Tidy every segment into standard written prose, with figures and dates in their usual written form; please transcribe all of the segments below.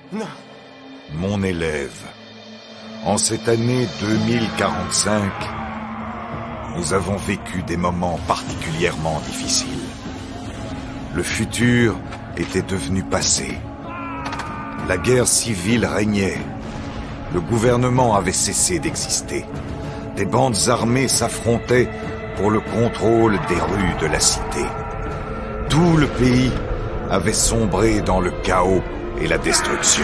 Non. Mon élève, en cette année 2045, nous avons vécu des moments particulièrement difficiles. Le futur était devenu passé. La guerre civile régnait. Le gouvernement avait cessé d'exister. Des bandes armées s'affrontaient pour le contrôle des rues de la cité. Tout le pays avait sombré dans le chaos et la destruction.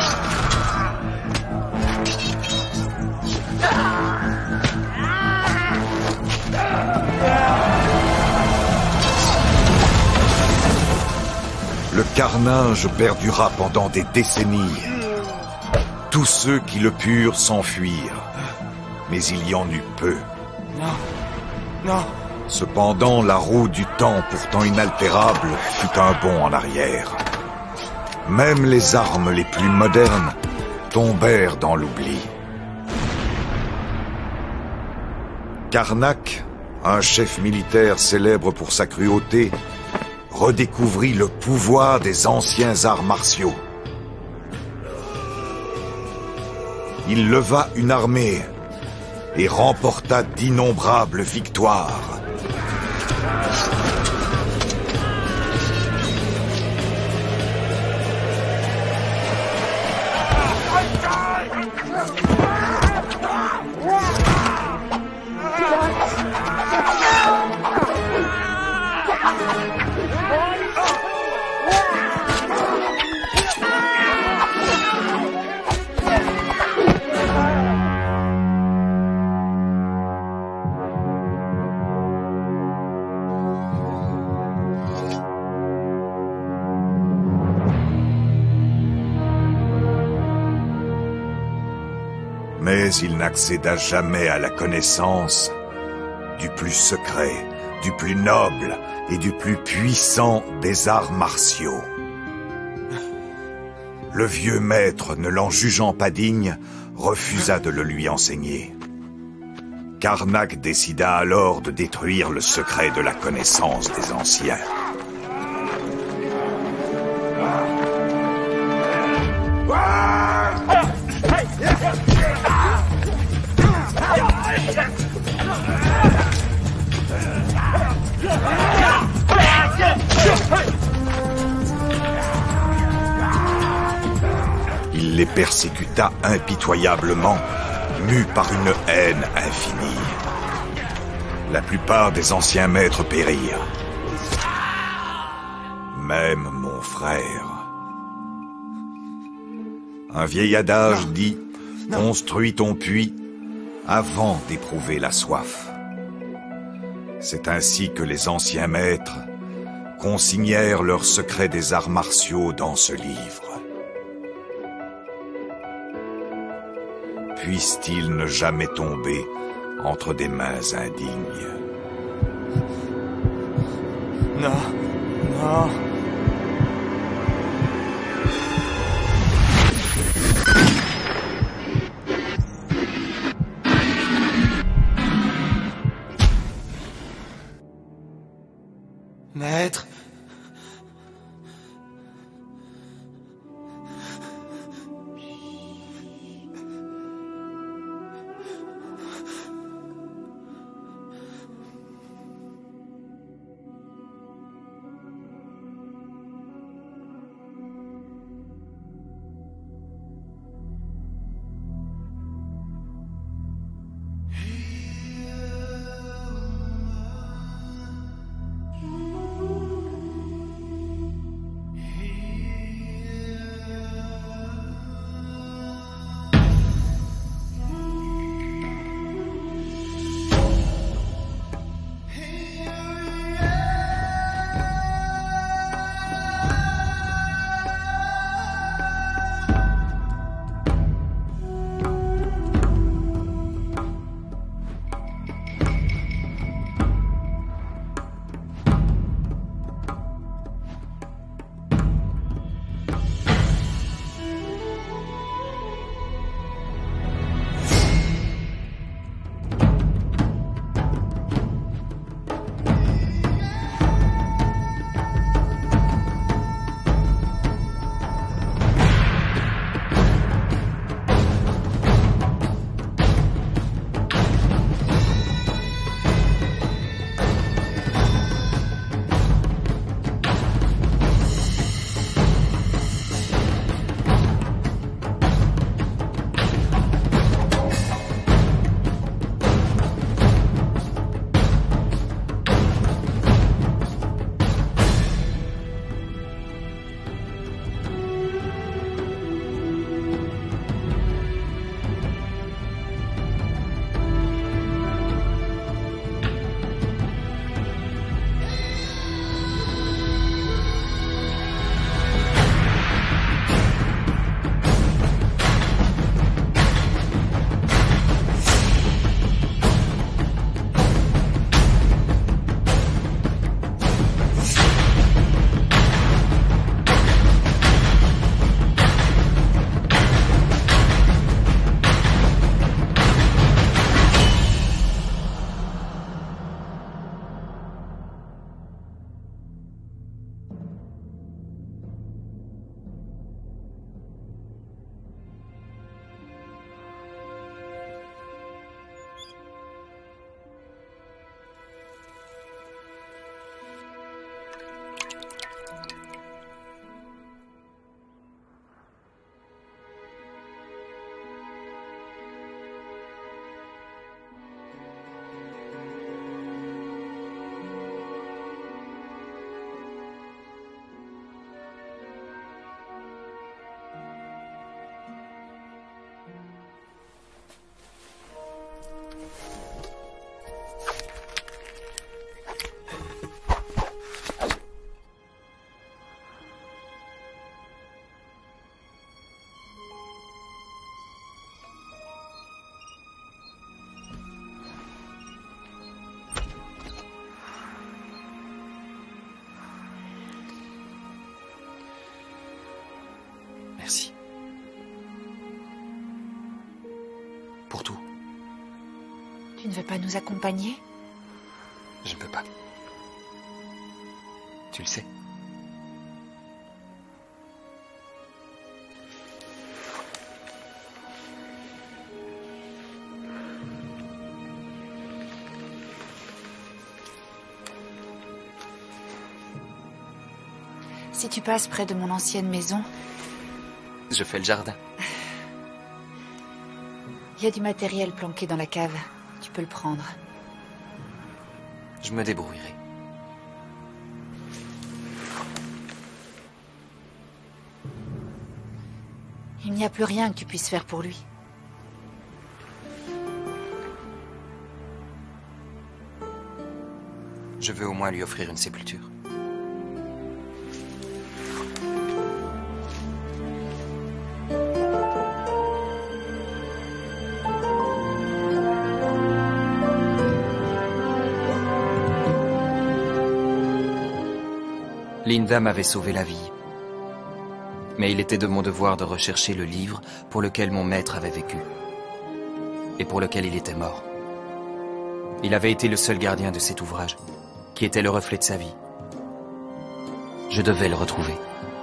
Le carnage perdura pendant des décennies. Tous ceux qui le purent s'enfuirent, mais il y en eut peu. Non. Non. Cependant, la roue du temps, pourtant inaltérable, fit un bond en arrière. Même les armes les plus modernes tombèrent dans l'oubli. Karnak, un chef militaire célèbre pour sa cruauté, redécouvrit le pouvoir des anciens arts martiaux. Il leva une armée et remporta d'innombrables victoires. Mais il n'accéda jamais à la connaissance du plus secret, du plus noble et du plus puissant des arts martiaux. Le vieux maître, ne l'en jugeant pas digne, refusa de le lui enseigner. Karnak décida alors de détruire le secret de la connaissance des anciens. Il les persécuta impitoyablement, mu par une haine infinie. La plupart des anciens maîtres périrent. Même mon frère. Un vieil adage dit « Construis ton puits avant d'éprouver la soif ». C'est ainsi que les anciens maîtres consignèrent leurs secrets des arts martiaux dans ce livre. Puisse-t-il ne jamais tomber entre des mains indignes. Non, non. Maître. Merci. Pour tout. Tu ne veux pas nous accompagner? Je ne peux pas. Tu le sais. Si tu passes près de mon ancienne maison... Je fais le jardin. Il y a du matériel planqué dans la cave. Tu peux le prendre. Je me débrouillerai. Il n'y a plus rien que tu puisses faire pour lui. Je veux au moins lui offrir une sépulture. Linda m'avait sauvé la vie. Mais il était de mon devoir de rechercher le livre pour lequel mon maître avait vécu. Et pour lequel il était mort. Il avait été le seul gardien de cet ouvrage, qui était le reflet de sa vie. Je devais le retrouver.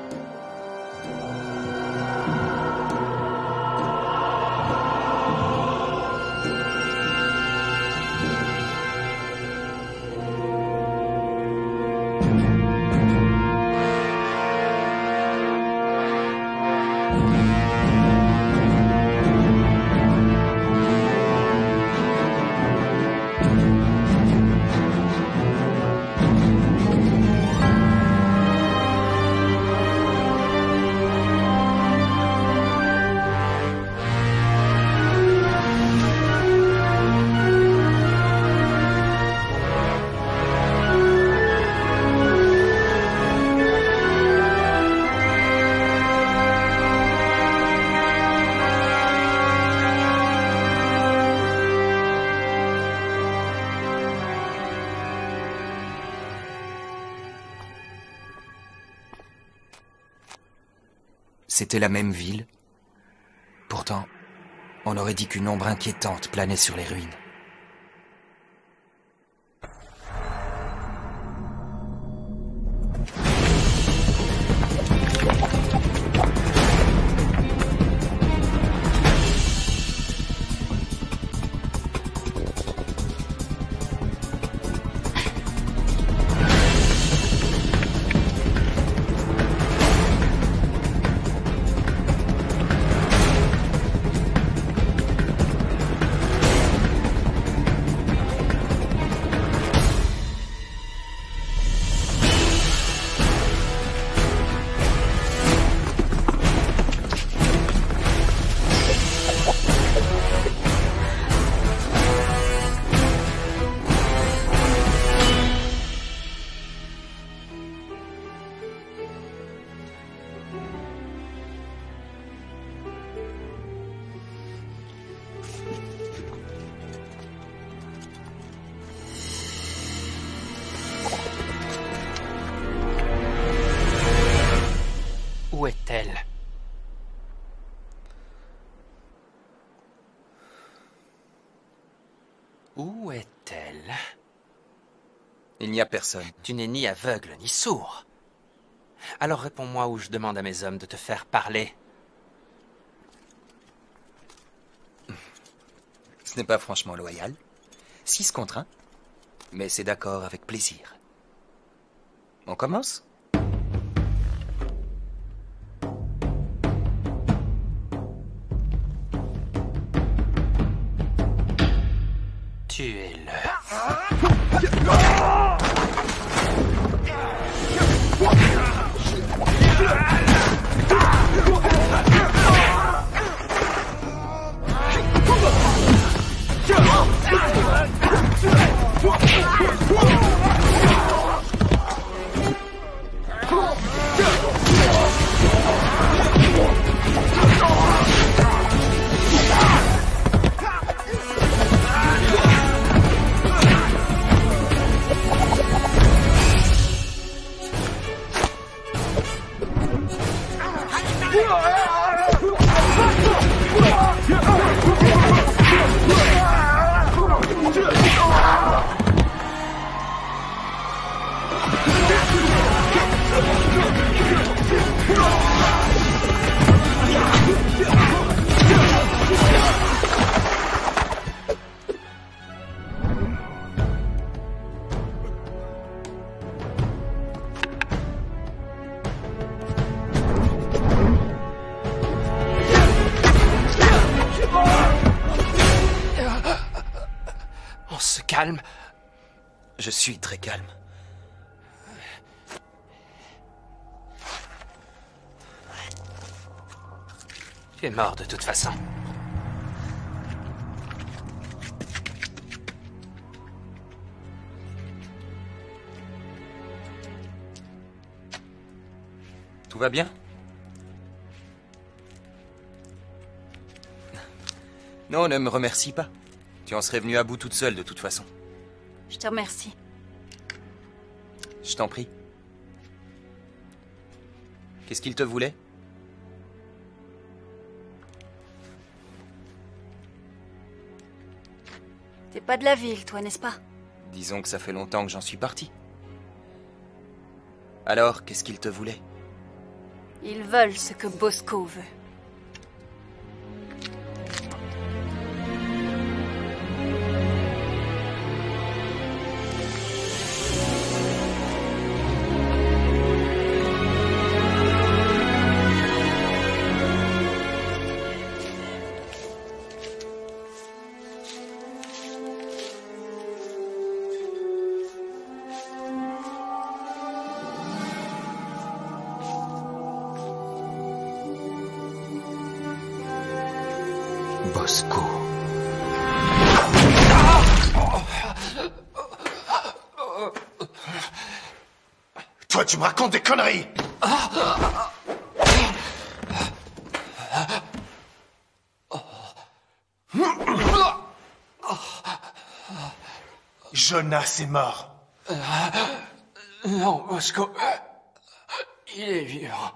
C'était la même ville. Pourtant, on aurait dit qu'une ombre inquiétante planait sur les ruines. Où est-elle? Où est-elle? Il n'y a personne. Tu n'es ni aveugle ni sourd. Alors réponds-moi ou je demande à mes hommes de te faire parler. Ce n'est pas franchement loyal. 6 contre 1. Mais c'est d'accord avec plaisir. On commence ? Tuez-le. calme. Je suis très calme. Tu es mort de toute façon. Tout va bien? Non, ne me remercie pas. Tu en serais venue à bout toute seule de toute façon. Je te remercie. Je t'en prie. Qu'est-ce qu'il te voulait? T'es pas de la ville, toi, n'est-ce pas? Disons que ça fait longtemps que j'en suis parti. Alors, qu'est-ce qu'il te voulait? Ils veulent ce que Bosco veut. Bosco. Toi, tu me racontes des conneries! Jonas est mort. Non, Bosco. Il est vivant.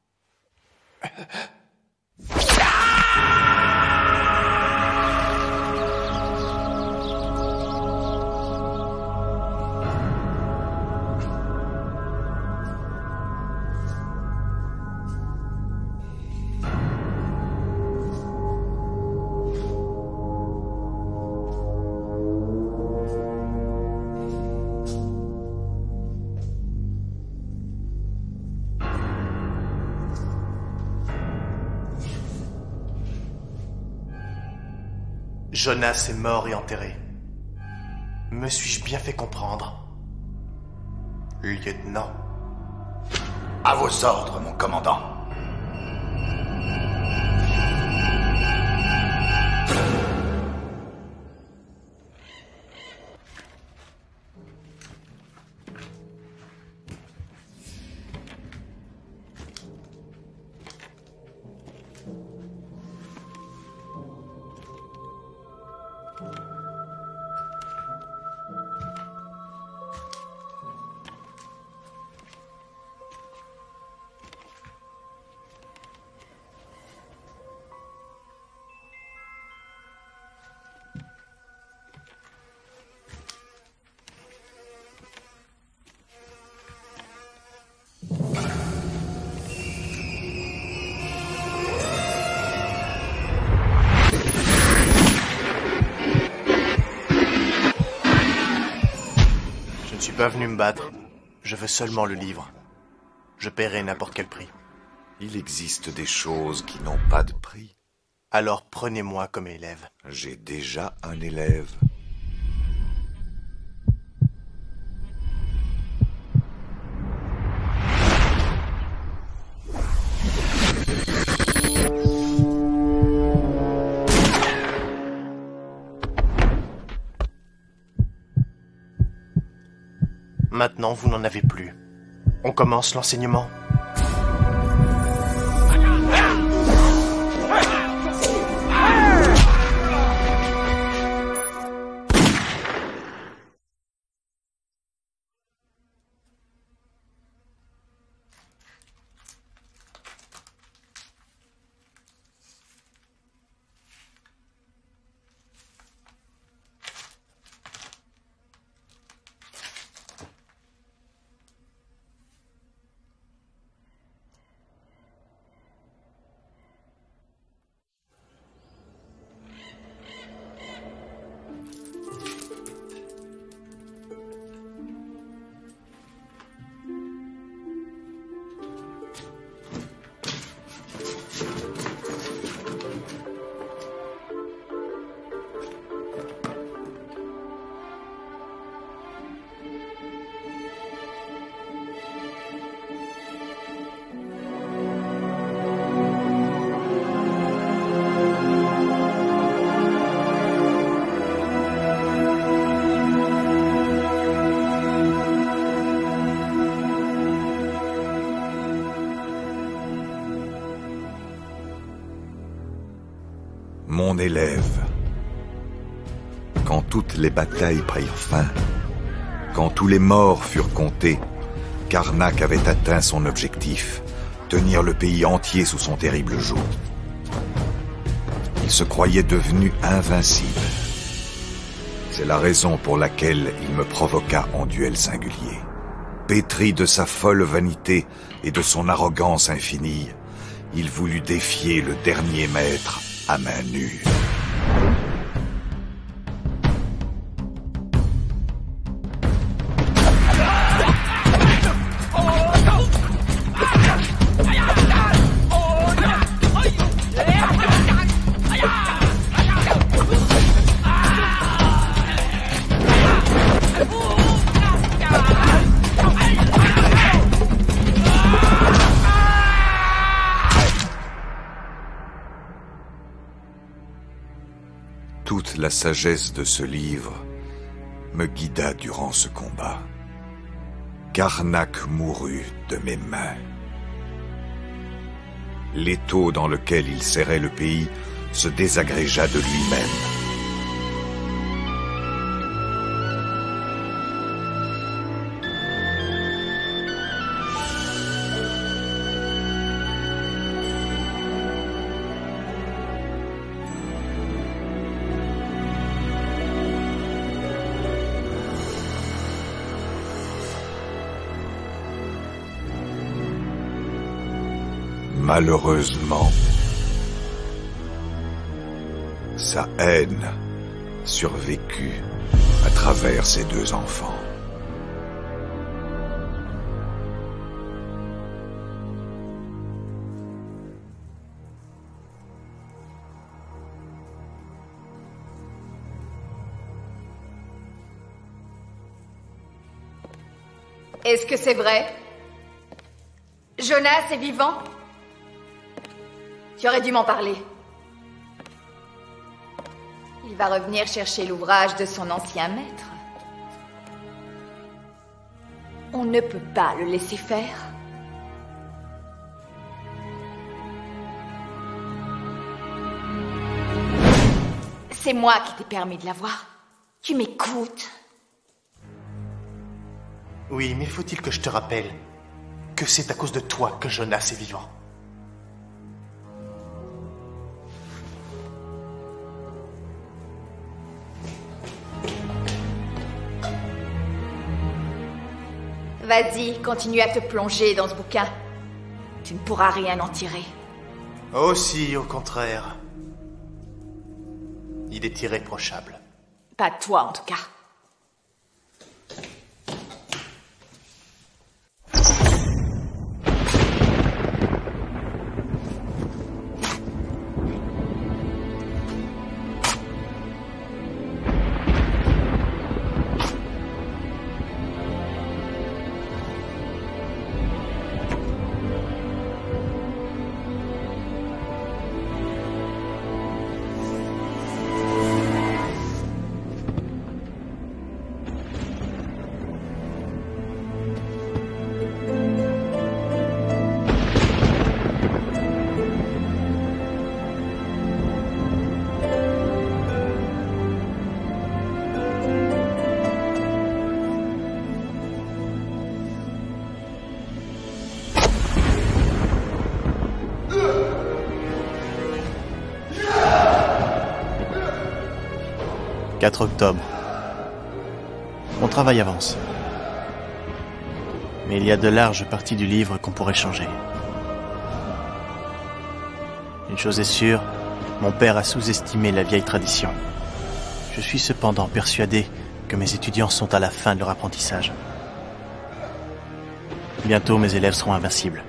Jonas est mort et enterré. Me suis-je bien fait comprendre? Lieutenant. À vos ordres, mon commandant. Je ne suis pas venu me battre. Je veux seulement le livre. Je paierai n'importe quel prix. Il existe des choses qui n'ont pas de prix. Alors prenez-moi comme élève. J'ai déjà un élève. Maintenant, vous n'en avez plus. On commence l'enseignement. Mon élève, quand toutes les batailles prirent fin, quand tous les morts furent comptés, Karnak avait atteint son objectif, tenir le pays entier sous son terrible joug. Il se croyait devenu invincible. C'est la raison pour laquelle il me provoqua en duel singulier. Pétri de sa folle vanité et de son arrogance infinie, il voulut défier le dernier maître à main nue. Toute la sagesse de ce livre me guida durant ce combat. Karnak mourut de mes mains. L'étau dans lequel il serrait le pays se désagrégea de lui-même. Malheureusement, sa haine survécut à travers ses deux enfants. Est-ce que c'est vrai? Jonas est vivant? Tu aurais dû m'en parler. Il va revenir chercher l'ouvrage de son ancien maître. On ne peut pas le laisser faire. C'est moi qui t'ai permis de l'avoir. Tu m'écoutes? Oui, mais faut-il que je te rappelle que c'est à cause de toi que Jonas est vivant? Vas-y, continue à te plonger dans ce bouquin. Tu ne pourras rien en tirer. Oh si, au contraire. Il est irréprochable. Pas toi, en tout cas. « 4 octobre. Mon travail avance. Mais il y a de larges parties du livre qu'on pourrait changer. Une chose est sûre, mon père a sous-estimé la vieille tradition. Je suis cependant persuadé que mes étudiants sont à la fin de leur apprentissage. Bientôt, mes élèves seront invincibles.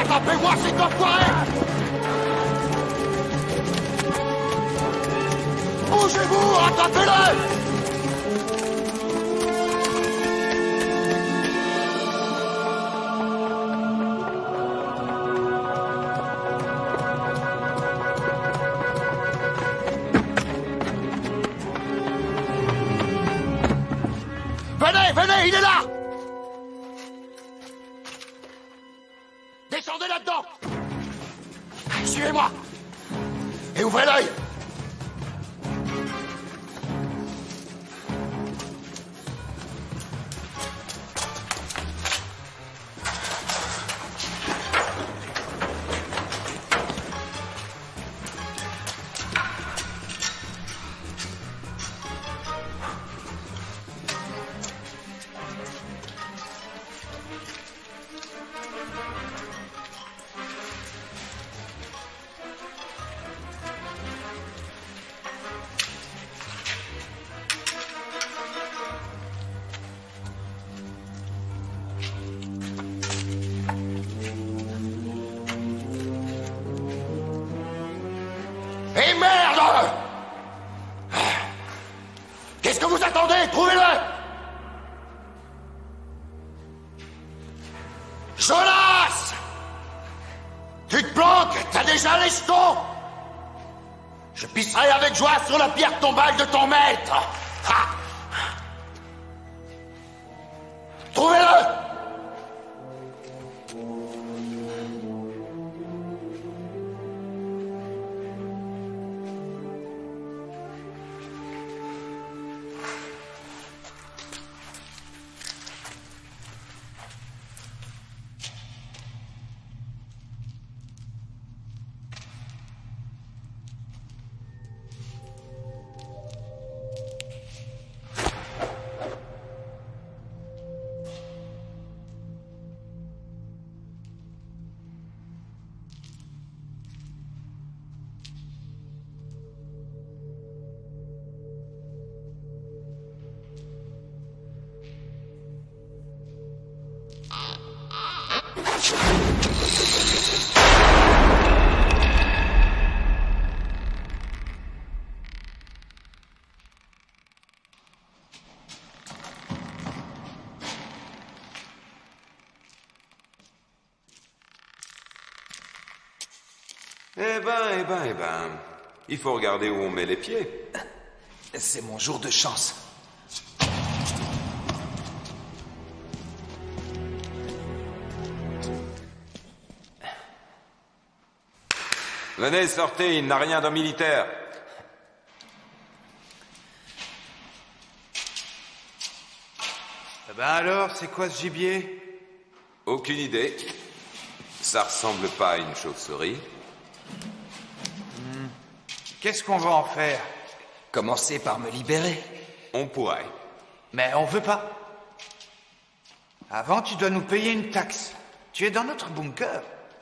Rattrapez-moi cet enfoiré! Bougez-vous! Rattrapez-le! Venez, il est là! Descendez là-dedans! Suivez-moi! Et ouvrez l'œil! Et merde! Qu'est-ce que vous attendez? Trouvez-le! Jonas! Tu te planques? T'as déjà les jetons? Je pisserai avec joie sur la pierre tombale de ton maître! Ha! Trouvez-le! Eh ben... Il faut regarder où on met les pieds. C'est mon jour de chance. Venez, sortez, il n'a rien d'un militaire. Ben alors, c'est quoi ce gibier? Aucune idée. Ça ressemble pas à une chauve-souris. Qu'est-ce qu'on va en faire? Commencez par me libérer. On pourrait. Mais on veut pas. Avant, tu dois nous payer une taxe. Tu es dans notre bunker.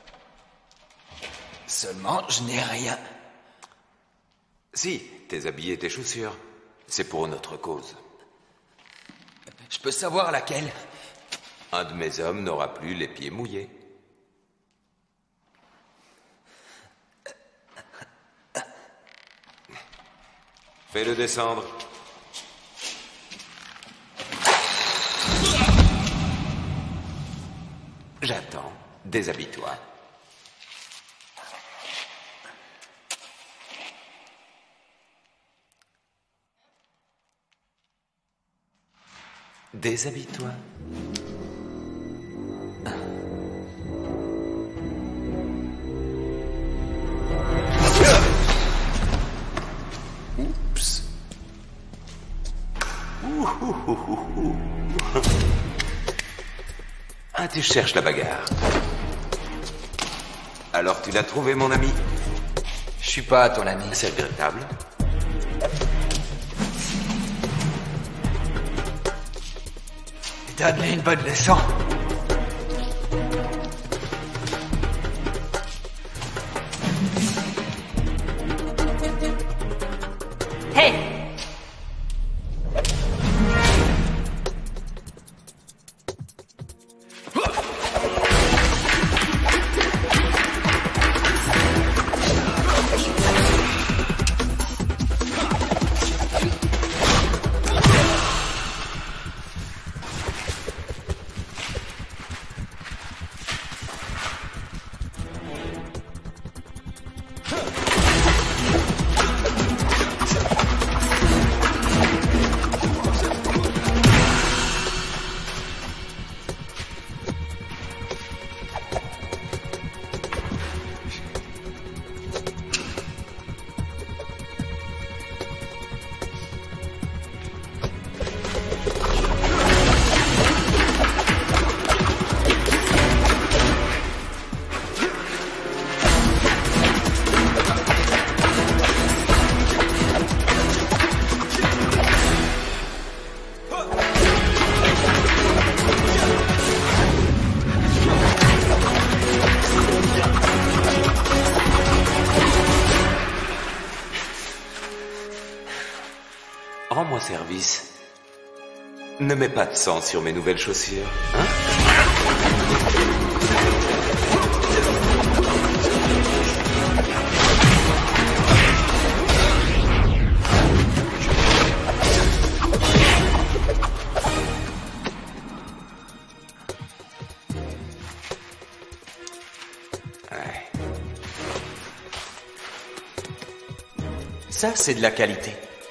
Seulement, je n'ai rien. Si, tes habits et tes chaussures. C'est pour notre cause. Je peux savoir laquelle? Un de mes hommes n'aura plus les pieds mouillés. Fais-le descendre. J'attends. Déshabille-toi. Déshabille-toi. Oups. Ah, tu cherches la bagarre. Alors tu l'as trouvé, mon ami? Je suis pas ton ami. C'est regrettable. Donne-lui une bonne leçon. Hey! rends-moi service. Ne mets pas de sang sur mes nouvelles chaussures, hein? Ça, c'est de la qualité.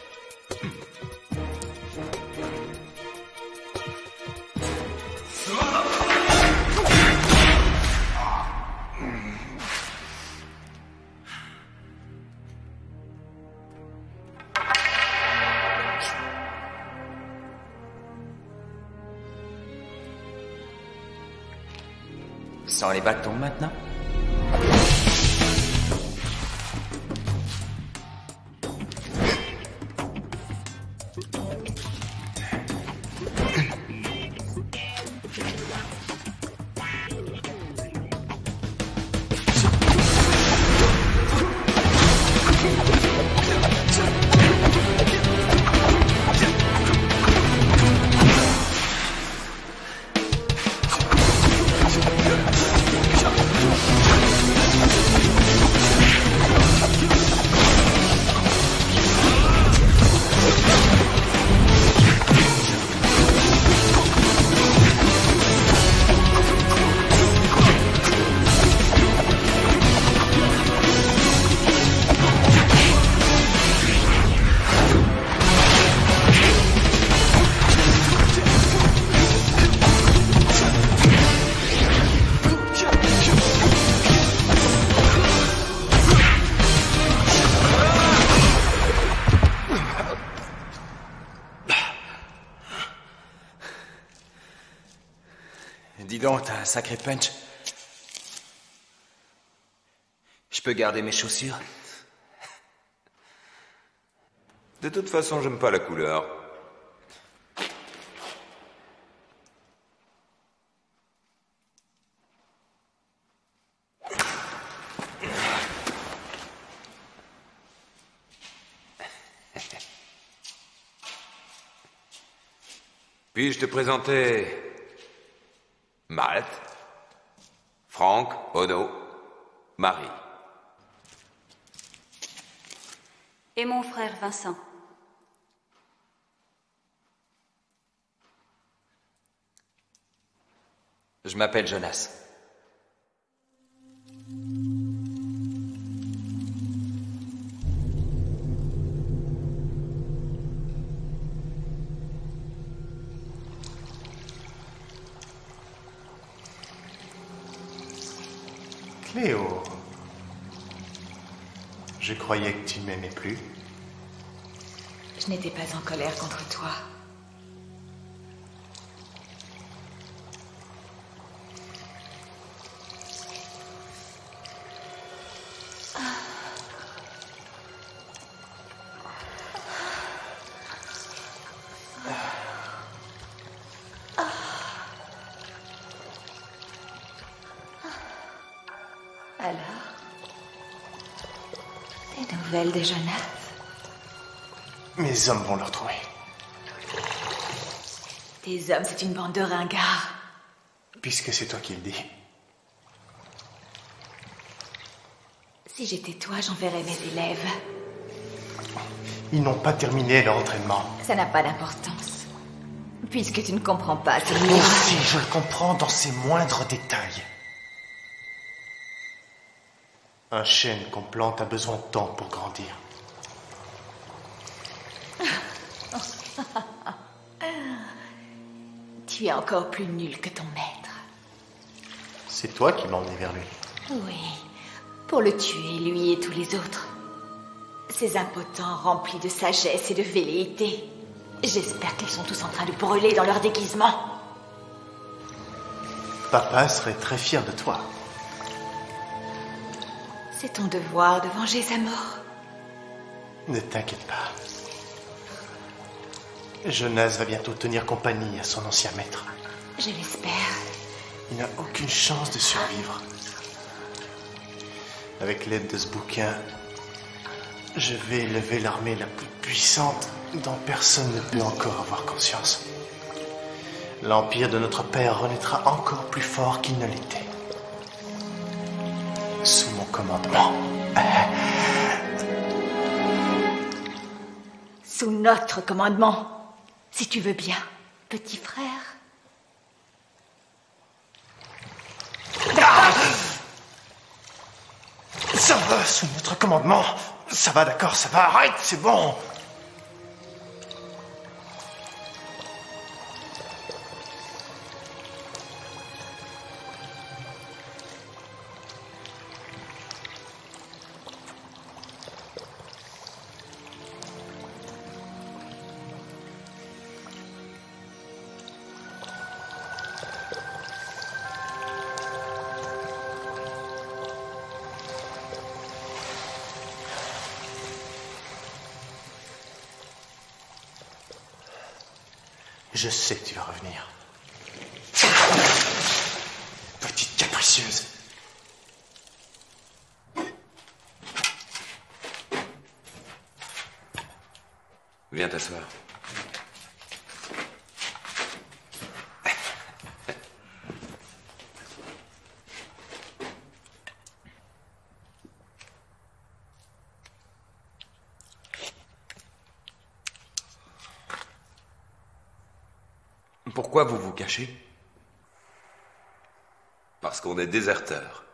Sans les bâtons maintenant? Dis donc, t'as un sacré punch. Je peux garder mes chaussures? De toute façon, j'aime pas la couleur. Puis-je te présenter Malte, Franck, Ono, Marie. Et mon frère Vincent. Je m'appelle Jonas. Cléo, je croyais que tu ne m'aimais plus. Je n'étais pas en colère contre toi. Alors, des nouvelles de Jonas? Mes hommes vont le retrouver. Tes hommes, c'est une bande de ringards. Puisque c'est toi qui le dis. Si j'étais toi, j'enverrais mes élèves. Ils n'ont pas terminé leur entraînement. Ça n'a pas d'importance. Puisque tu ne comprends pas, c'est Moi aussi, je le comprends dans ses moindres détails. Un chêne qu'on plante a besoin de temps pour grandir. Tu es encore plus nul que ton maître. C'est toi qui m'as emmené vers lui. Oui, pour le tuer, lui et tous les autres. Ces impotents remplis de sagesse et de velléité. J'espère qu'ils sont tous en train de brûler dans leur déguisement. Papa serait très fier de toi. C'est ton devoir de venger sa mort. Ne t'inquiète pas. Jonas va bientôt tenir compagnie à son ancien maître. Je l'espère. Il n'a aucune chance de survivre. Avec l'aide de ce bouquin, Je vais élever l'armée la plus puissante dont personne ne peut encore avoir conscience. L'empire de notre père renaîtra encore plus fort qu'il ne l'était. Sous mon commandement. Sous notre commandement, si tu veux bien, petit frère. Ça va, sous notre commandement. Ça va, d'accord, ça va, arrête, c'est bon. Je sais que tu vas revenir. Petite capricieuse. Viens t'asseoir. Pourquoi vous vous cachez? Parce qu'on est déserteurs.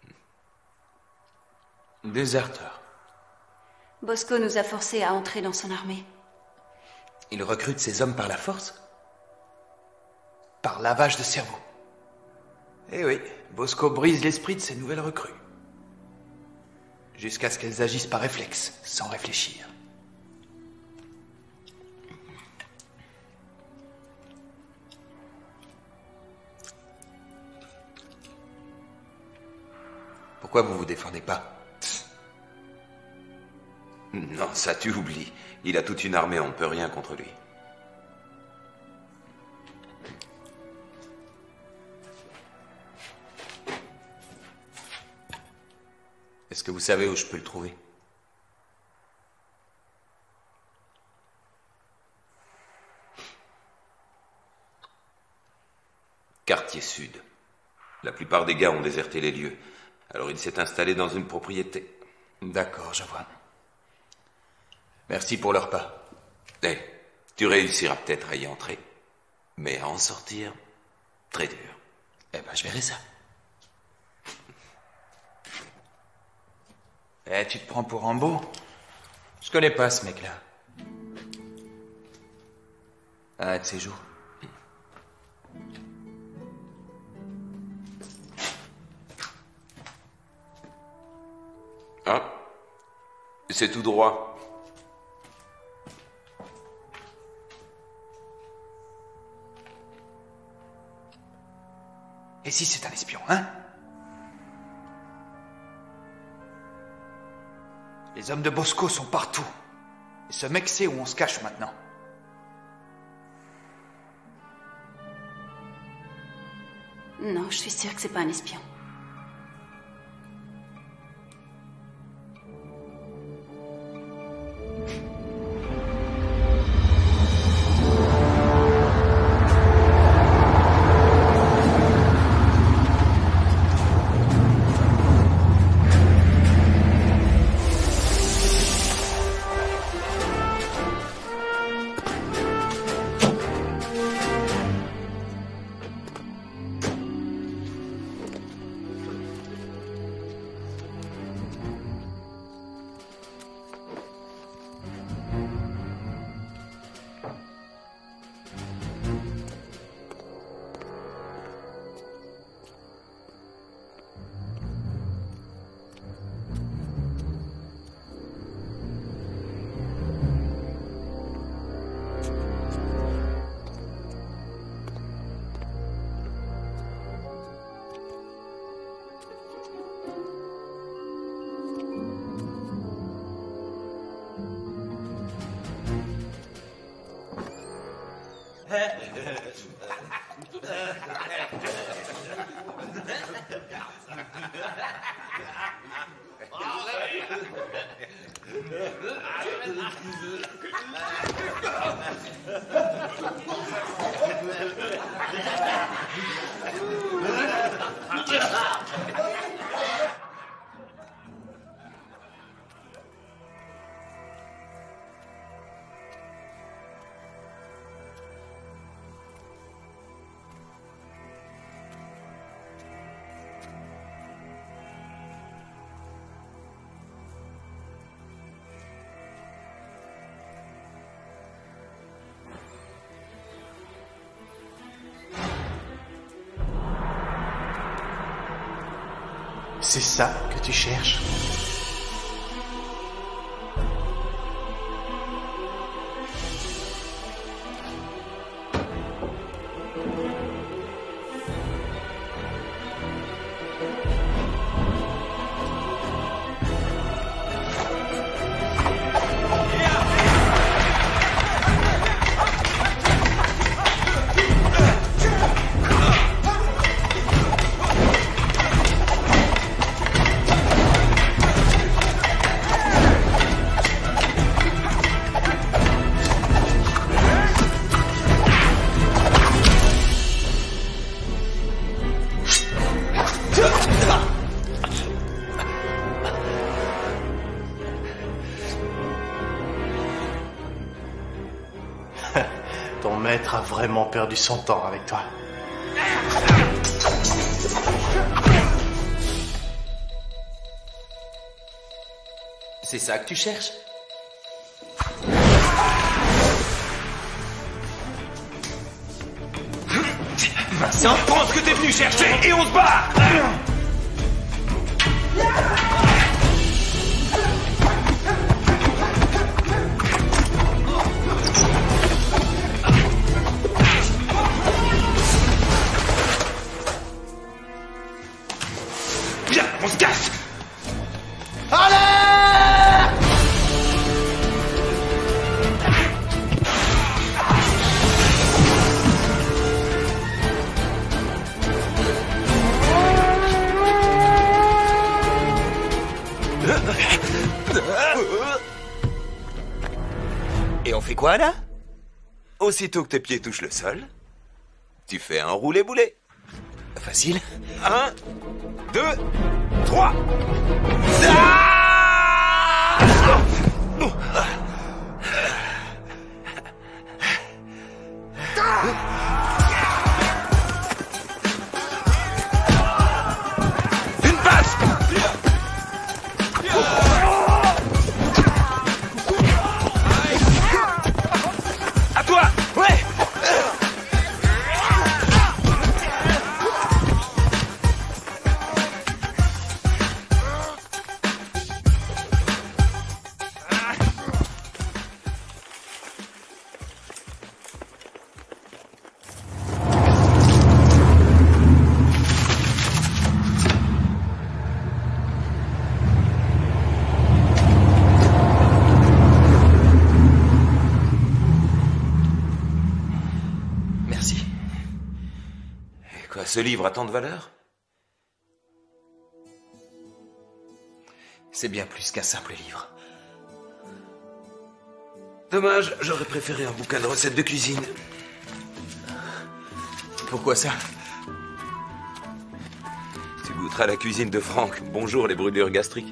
Déserteur. Bosco nous a forcés à entrer dans son armée. Il recrute ses hommes par la force? Par lavage de cerveau. Eh oui, Bosco brise l'esprit de ses nouvelles recrues. Jusqu'à ce qu'elles agissent par réflexe, sans réfléchir. Pourquoi vous vous défendez pas? Non, ça tu oublies. Il a toute une armée, on ne peut rien contre lui. Est-ce que vous savez où je peux le trouver? Quartier sud. La plupart des gars ont déserté les lieux. Alors il s'est installé dans une propriété. D'accord, je vois. Merci pour le repas. Eh, tu réussiras peut-être à y entrer. Mais à en sortir, très dur. Eh ben, je verrai ça. Eh, tu te prends pour Rambo? Je connais pas ce mec-là. Un de ces jours. Hein? C'est tout droit. Et si c'est un espion, hein? Les hommes de Bosco sont partout. Et ce mec sait où on se cache maintenant. Non, je suis sûre que c'est pas un espion. C'est ça que tu cherches? Ton maître a vraiment perdu son temps avec toi. C'est ça que tu cherches? Vincent, prends ce que t'es venu chercher et on se barre! Viens, on se casse! Et on fait quoi, là? Aussitôt que tes pieds touchent le sol, tu fais un roulé-boulé. Facile. 1, 2, 3. Une passe! À toi! Ouais! Merci. Quoi, ce livre a tant de valeur? C'est bien plus qu'un simple livre. Dommage, j'aurais préféré un bouquin de recettes de cuisine. Pourquoi ça? Tu goûteras la cuisine de Franck. Bonjour les brûlures gastriques.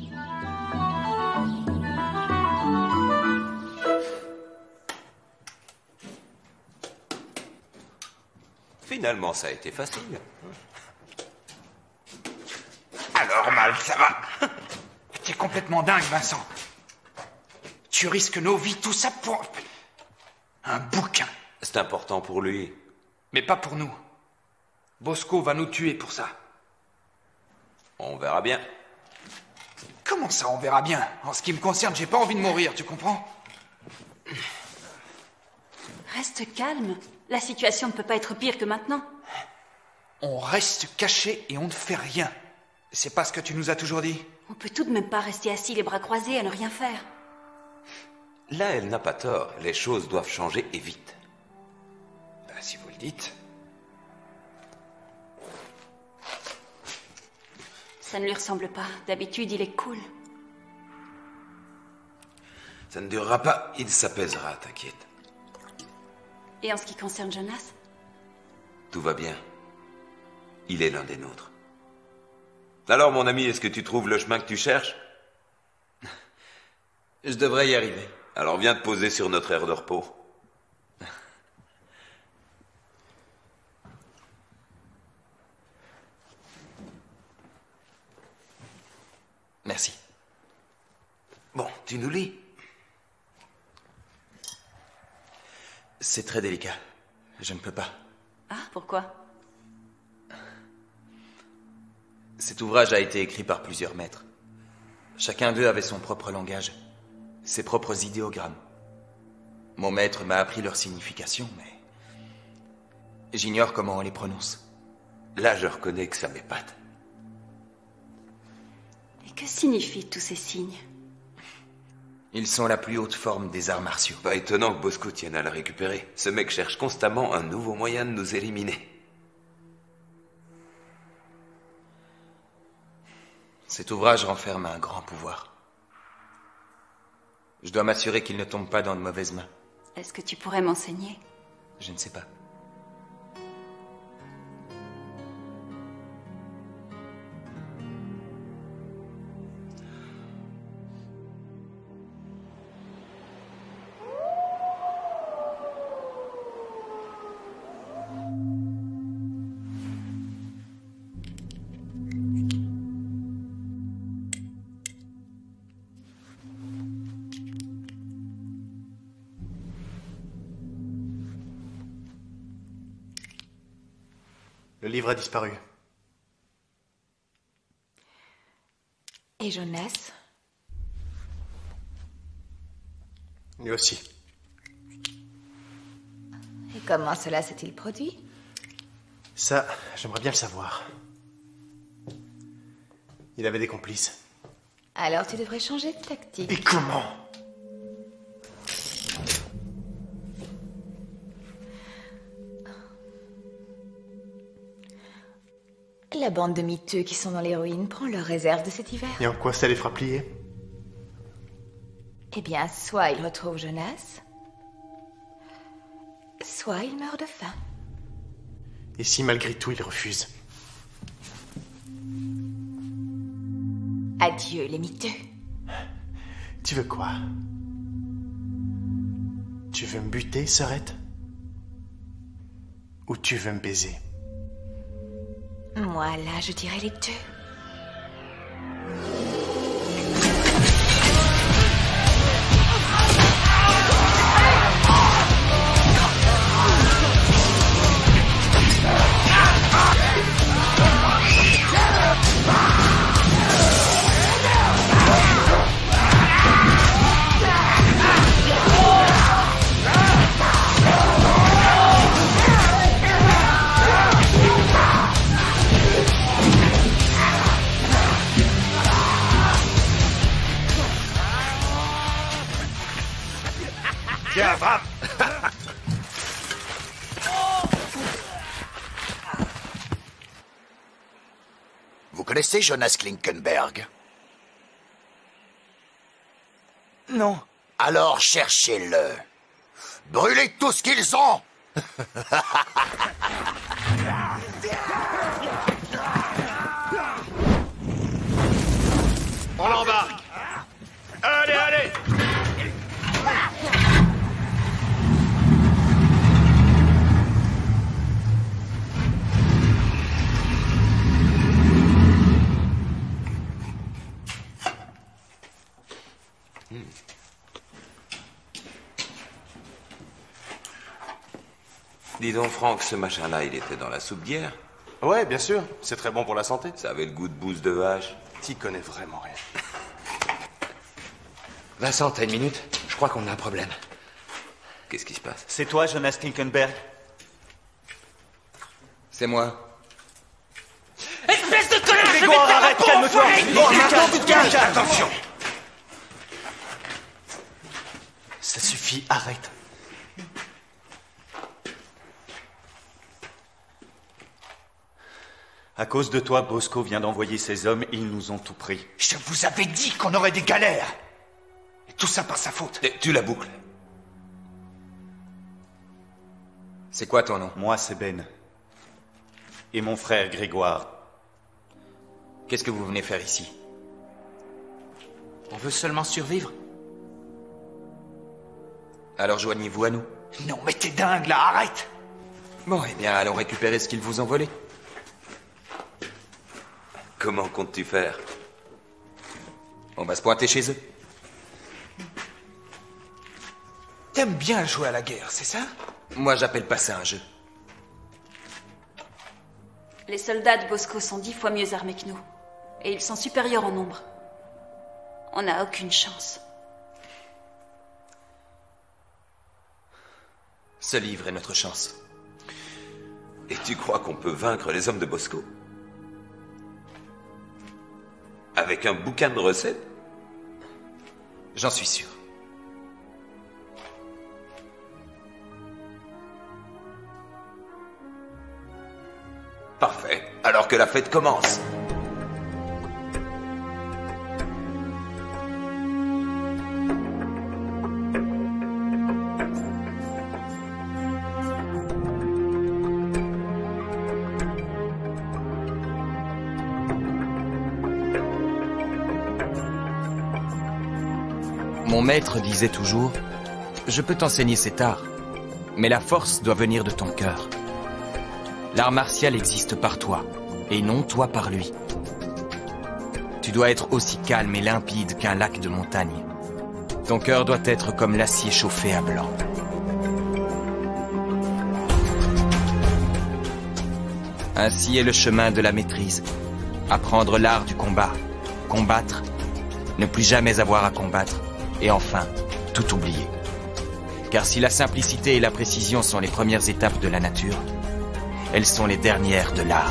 Finalement, ça a été facile. Alors, Mal, ça va? T'es complètement dingue, Vincent. Tu risques nos vies, tout ça pour... un bouquin. C'est important pour lui. Mais pas pour nous. Bosco va nous tuer pour ça. On verra bien. Comment ça, on verra bien? En ce qui me concerne, j'ai pas envie de mourir, tu comprends? Reste calme. La situation ne peut pas être pire que maintenant. On reste caché et on ne fait rien. C'est pas ce que tu nous as toujours dit? On peut tout de même pas rester assis les bras croisés à ne rien faire. Là, elle n'a pas tort. Les choses doivent changer et vite. Ben, si vous le dites. Ça ne lui ressemble pas. D'habitude, il est cool. Ça ne durera pas, il s'apaisera, t'inquiète. Et en ce qui concerne Jonas? Tout va bien. Il est l'un des nôtres. Alors, mon ami, est-ce que tu trouves le chemin que tu cherches? Je devrais y arriver. Alors viens te poser sur notre aire de repos. Merci. Bon, tu nous lis. C'est très délicat. Je ne peux pas. Ah, pourquoi? Cet ouvrage a été écrit par plusieurs maîtres. Chacun d'eux avait son propre langage, ses propres idéogrammes. Mon maître m'a appris leur signification, mais j'ignore comment on les prononce. Là, je reconnais que ça m'épate. Et que signifient tous ces signes? Ils sont la plus haute forme des arts martiaux. Pas étonnant que Bosco tienne à la récupérer. Ce mec cherche constamment un nouveau moyen de nous éliminer. Cet ouvrage renferme un grand pouvoir. Je dois m'assurer qu'il ne tombe pas dans de mauvaises mains. Est-ce que tu pourrais m'enseigner? Je ne sais pas. Le livre a disparu. Et Jonas? Lui aussi. Et comment cela s'est-il produit? Ça, j'aimerais bien le savoir. Il avait des complices. Alors tu devrais changer de tactique. Et comment? La bande de miteux qui sont dans les ruines prend leur réserve de cet hiver. Et en quoi ça les fera plier? Eh bien, soit ils retrouvent Jonas, soit ils meurent de faim. Et si malgré tout ils refusent? Adieu les miteux. Tu veux quoi? Tu veux me buter, sœurette? Ou tu veux me baiser? Moi, là, je dirais les deux. Tiens, frappe! Vous connaissez Jonas Klinkenberg? Non. Alors cherchez-le. Brûlez tout ce qu'ils ont! On l'embarque. Allez, allez. Dis donc, Franck, ce machin-là, il était dans la soupe d'hier? Ouais, bien sûr. C'est très bon pour la santé. Ça avait le goût de bouse de vache. T'y connais vraiment rien. Vincent, t'as une minute? Je crois qu'on a un problème. Qu'est-ce qui se passe? C'est toi, Jonas Klinkenberg? C'est moi. Espèce de connard! Grégoire, arrête, calme-toi! Bon, maintenant, tu te calmes! Attention! Ça suffit, arrête. À cause de toi, Bosco vient d'envoyer ses hommes, ils nous ont tout pris. Je vous avais dit qu'on aurait des galères. Et Tout ça par sa faute. Tu la boucles. C'est quoi ton nom? Moi, c'est Ben. Et mon frère Grégoire. Qu'est-ce que vous venez faire ici? On veut seulement survivre. Alors joignez-vous à nous. Non, mais t'es dingue, là, arrête! Bon, eh bien, allons récupérer ce qu'ils vous ont volé. Comment comptes-tu faire? On va se pointer chez eux. T'aimes bien jouer à la guerre, c'est ça? Moi, j'appelle pas ça un jeu. Les soldats de Bosco sont 10 fois mieux armés que nous. Et ils sont supérieurs en nombre. On n'a aucune chance. Ce livre est notre chance. Et tu crois qu'on peut vaincre les hommes de Bosco? Avec un bouquin de recettes? J'en suis sûr. Parfait. Alors que la fête commence. Mon maître disait toujours, je peux t'enseigner cet art, mais la force doit venir de ton cœur. L'art martial existe par toi, et non toi par lui. Tu dois être aussi calme et limpide qu'un lac de montagne. Ton cœur doit être comme l'acier chauffé à blanc. Ainsi est le chemin de la maîtrise. Apprendre l'art du combat, combattre, ne plus jamais avoir à combattre, et enfin, tout oublier. Car si la simplicité et la précision sont les premières étapes de la nature, elles sont les dernières de l'art.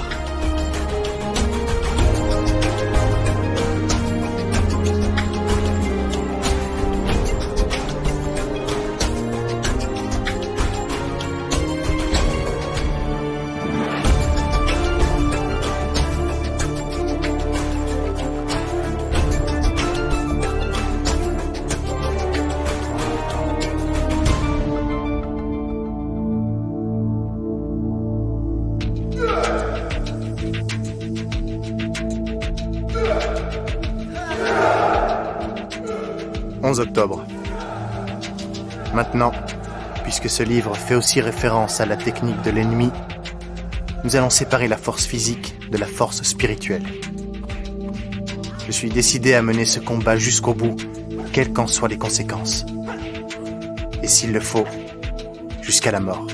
Octobre. Maintenant, puisque ce livre fait aussi référence à la technique de l'ennemi, nous allons séparer la force physique de la force spirituelle. Je suis décidé à mener ce combat jusqu'au bout, quelles qu'en soient les conséquences. Et s'il le faut, jusqu'à la mort.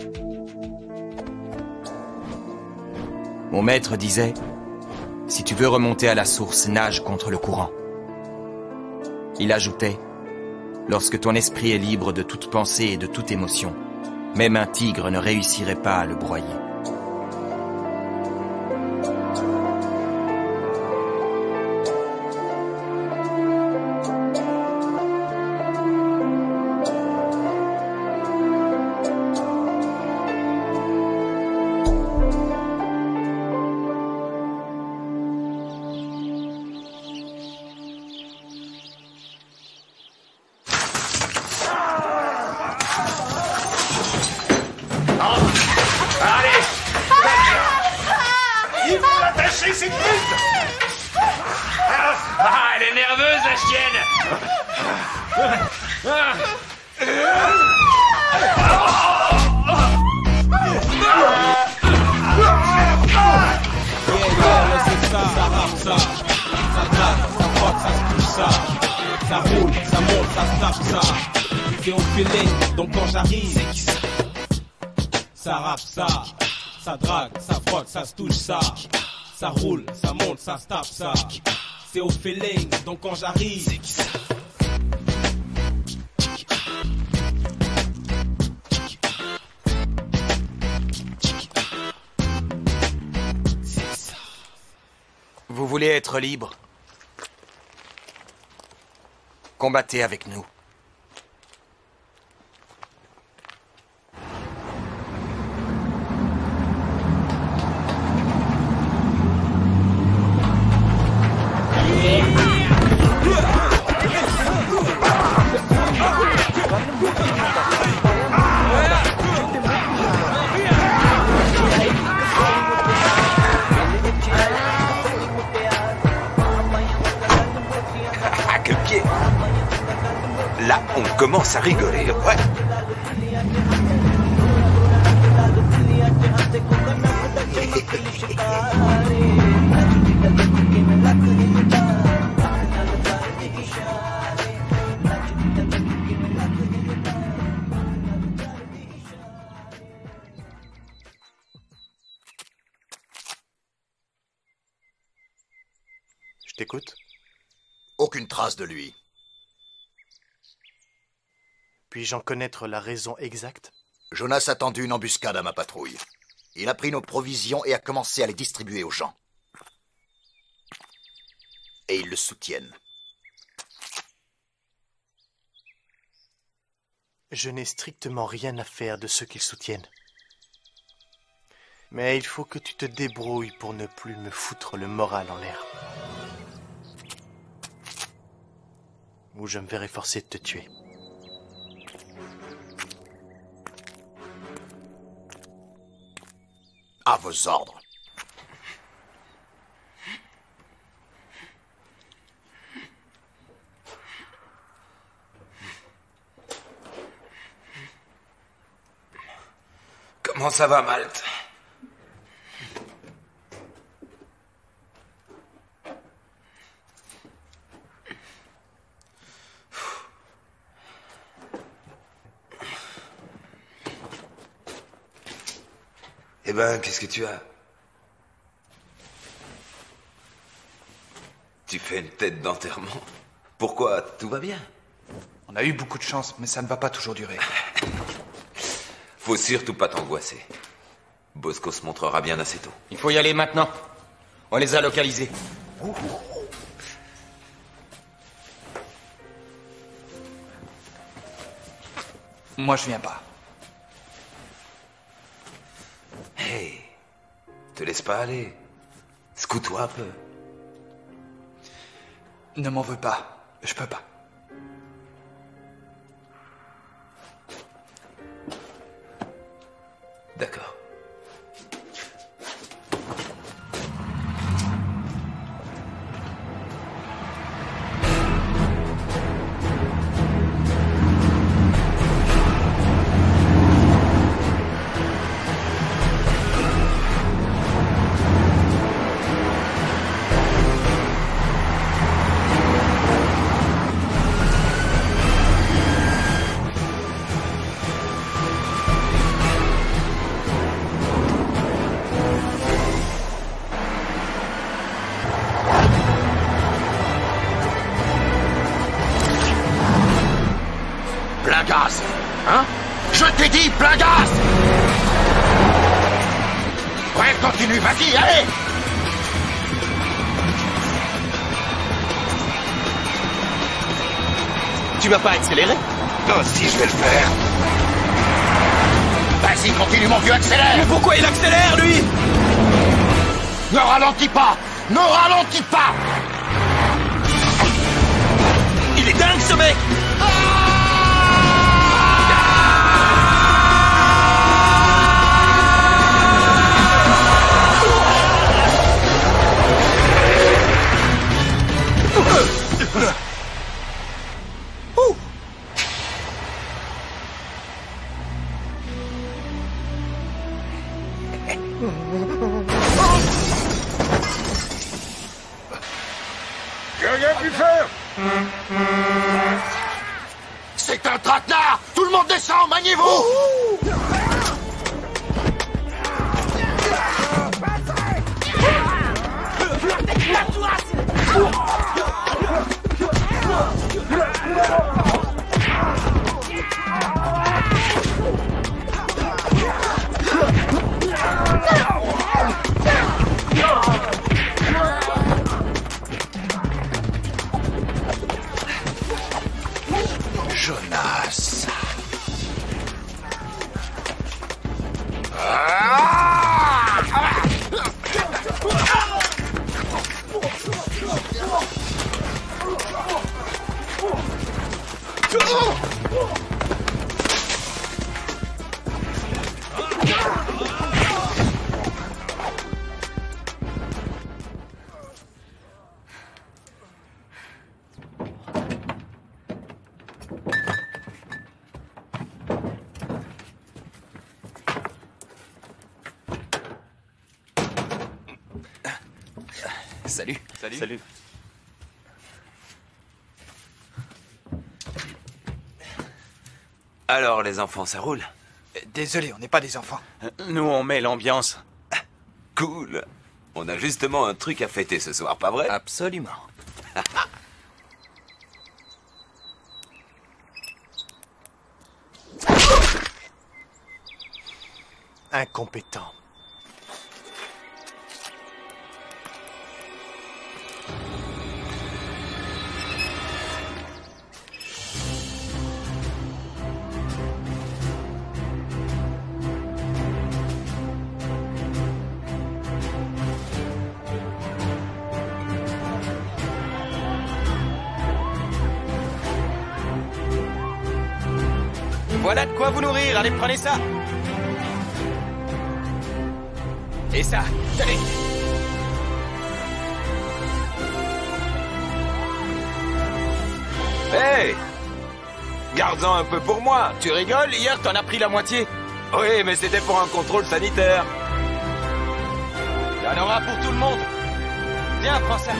Mon maître disait, si tu veux remonter à la source, nage contre le courant. Il ajoutait, lorsque ton esprit est libre de toute pensée et de toute émotion, même un tigre ne réussirait pas à le broyer. Ça roule, ça monte, ça se tape, ça. C'est au feeling, donc quand j'arrive. C'est qui ça? Vous voulez être libre? Combattez avec nous. là, on commence à rigoler, ouais. Je t'écoute. Aucune trace de lui. Puis-je en connaître la raison exacte? Jonas a tendu une embuscade à ma patrouille. Il a pris nos provisions et a commencé à les distribuer aux gens. Et ils le soutiennent. Je n'ai strictement rien à faire de ce qu'ils soutiennent. Mais il faut que tu te débrouilles pour ne plus me foutre le moral en l'air. Ou je me verrai forcé de te tuer. À vos ordres. Comment ça va, Malte? Eh ben, qu'est-ce que tu as? Tu fais une tête d'enterrement. Pourquoi? Tout va bien? On a eu beaucoup de chance, mais ça ne va pas toujours durer. Faut surtout pas t'angoisser. Bosco se montrera bien assez tôt. Il faut y aller maintenant. On les a localisés. Moi, je viens pas. Hey, te laisse pas aller. Secoue-toi un peu. Ne m'en veux pas. Je peux pas. D'accord. Plein gaz. Hein? Je t'ai dit plein gaz. Ouais, continue, vas-y, allez. Tu vas pas accélérer? Oh, si, je vais le faire. Vas-y, continue, mon vieux, accélère. Mais pourquoi il accélère, lui? Ne ralentis pas. Ne ralentis pas. Il est dingue, ce mec! J'ai rien pu faire. C'est un traquenard. Tout le monde descend, maniez-vous. Jonas. Salut. Salut. Alors, les enfants, ça roule? Désolé, on n'est pas des enfants. Nous, on met l'ambiance. Cool. On a justement un truc à fêter ce soir, pas vrai? Absolument. Incompétent. Voilà de quoi vous nourrir, allez, prenez ça. Et ça, tenez. Hey! Garde-en un peu pour moi. Tu rigoles, hier t'en as pris la moitié. Oui, mais c'était pour un contrôle sanitaire. Il y en aura pour tout le monde. Tiens, prends ça.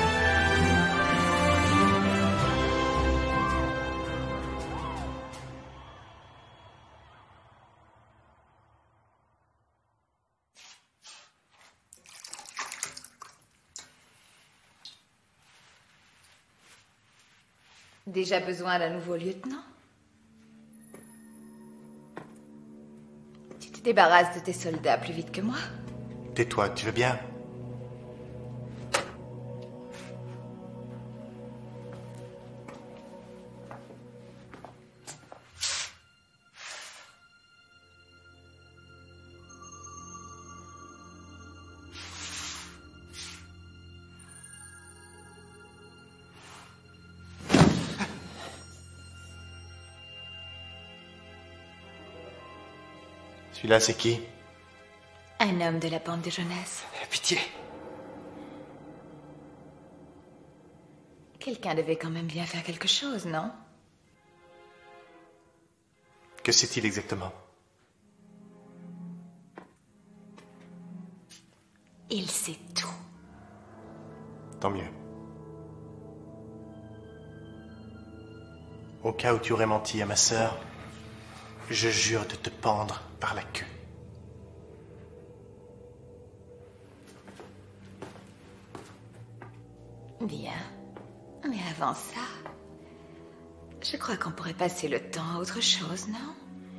Déjà besoin d'un nouveau lieutenant? Tu te débarrasses de tes soldats plus vite que moi? Tais-toi, tu veux bien? Celui-là, c'est qui? Un homme de la bande de jeunesse. Pitié. Quelqu'un devait quand même bien faire quelque chose, non? Que sait-il exactement? Il sait tout. Tant mieux. Au cas où tu aurais menti à ma sœur, je jure de te pendre par la queue. Bien. Mais avant ça, je crois qu'on pourrait passer le temps à autre chose, non?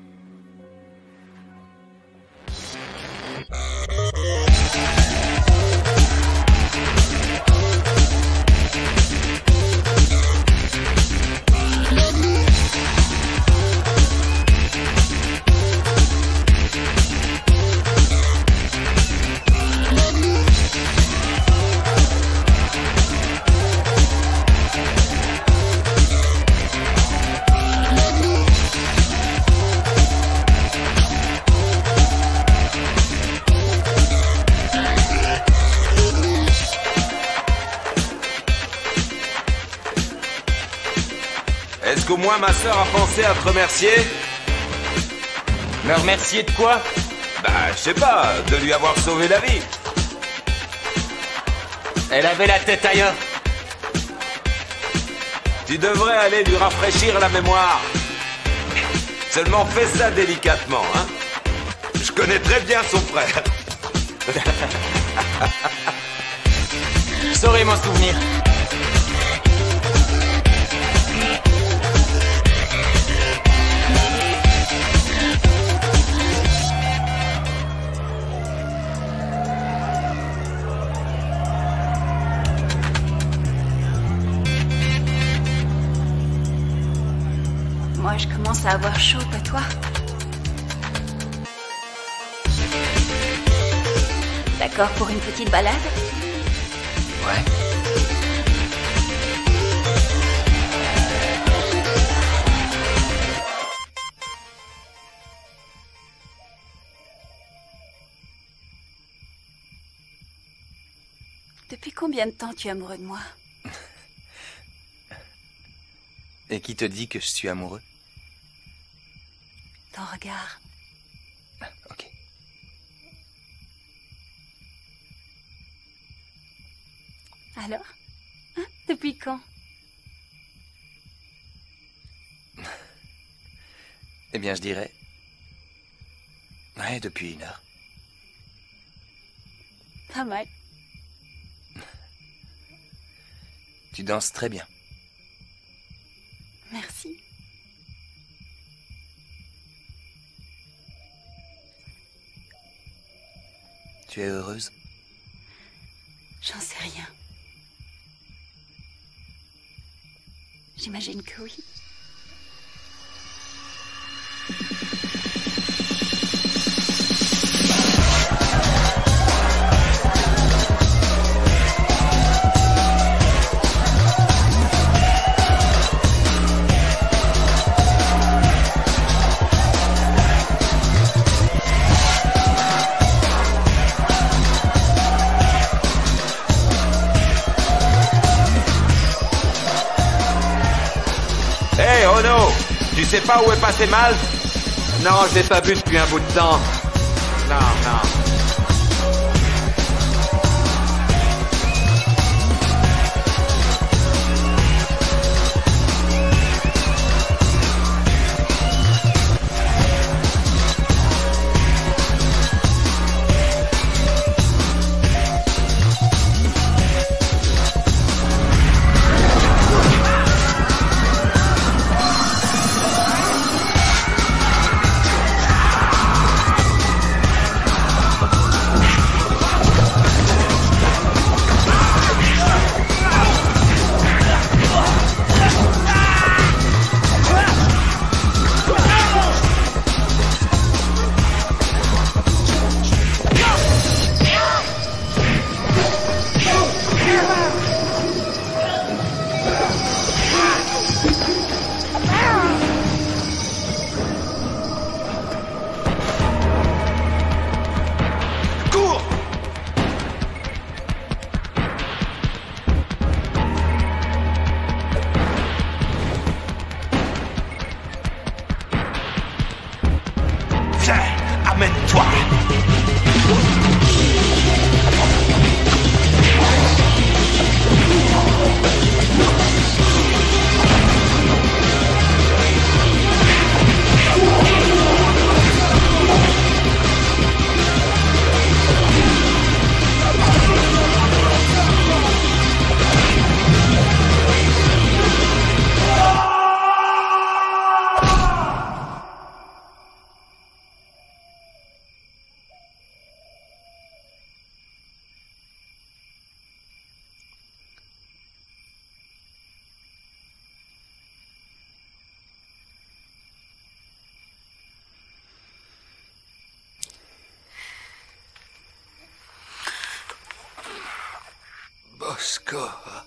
Est-ce qu'au moins ma sœur a pensé à te remercier? Me remercier de quoi? Bah, je sais pas, de lui avoir sauvé la vie. Elle avait la tête ailleurs. Tu devrais aller lui rafraîchir la mémoire. Seulement fais ça délicatement, hein. Je connais très bien son frère. Je saurais m'en souvenir. Moi, je commence à avoir chaud, pas toi? D'accord pour une petite balade? Ouais. Depuis combien de temps tu es amoureux de moi? Et qui te dit que je suis amoureux? Ton regard. Ok. Alors? Hein? Depuis quand? Eh bien, je dirais... Ouais, depuis 1 heure. Pas mal. Tu danses très bien. Merci. Tu es heureuse? J'en sais rien. J'imagine que oui. Hé, Ono, tu sais pas où est passé Mal? Non, je l'ai pas vu depuis un bout de temps. Non, non. Amène-toi! Bosco.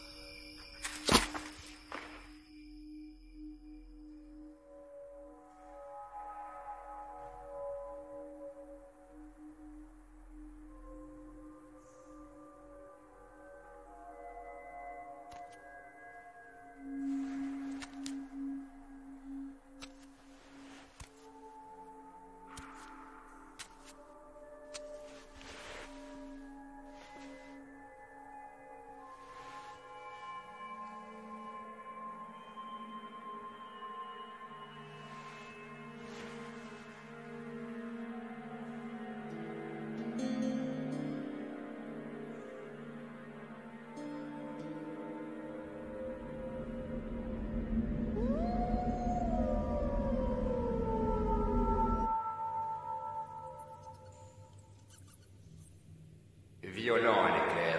Violent à l'éclair.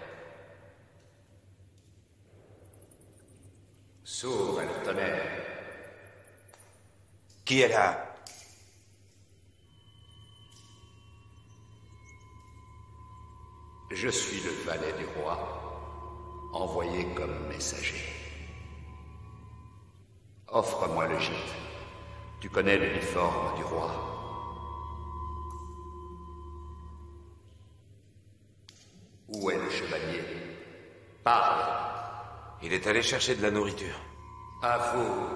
Sourd à le tonnerre. Qui est là? Je suis le valet du roi, envoyé comme messager. Offre-moi le gîte. Tu connais l'uniforme du roi. Où est le chevalier? Parle. Il est allé chercher de la nourriture. À vous.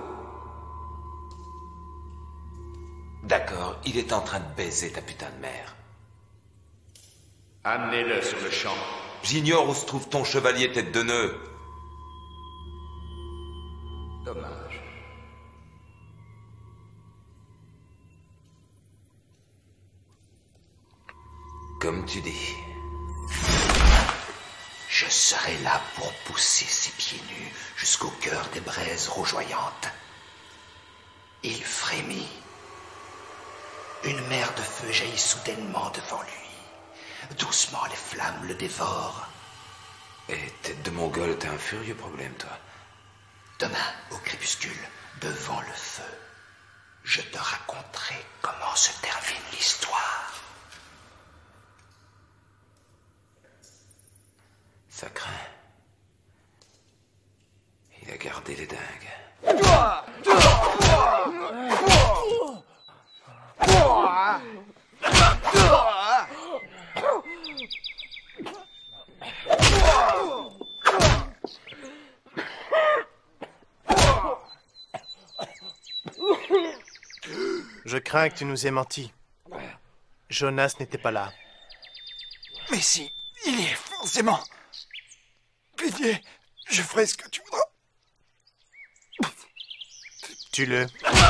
D'accord, il est en train de baiser ta putain de mère. Amenez-le sur le champ. J'ignore où se trouve ton chevalier tête de nœud. Dommage. Comme tu dis. Je serai là pour pousser ses pieds nus jusqu'au cœur des braises rougeoyantes. Il frémit. Une mer de feu jaillit soudainement devant lui. Doucement, les flammes le dévorent. Et tête de mongol, t'as un furieux problème, toi. Demain, au crépuscule, devant le feu, je te raconterai comment se termine l'histoire. Ça craint. Il a gardé les dingues. Je crains que tu nous aies menti. Jonas n'était pas là. Mais si, il y est forcément. Pitié, je ferai ce que tu voudras. Tue-le.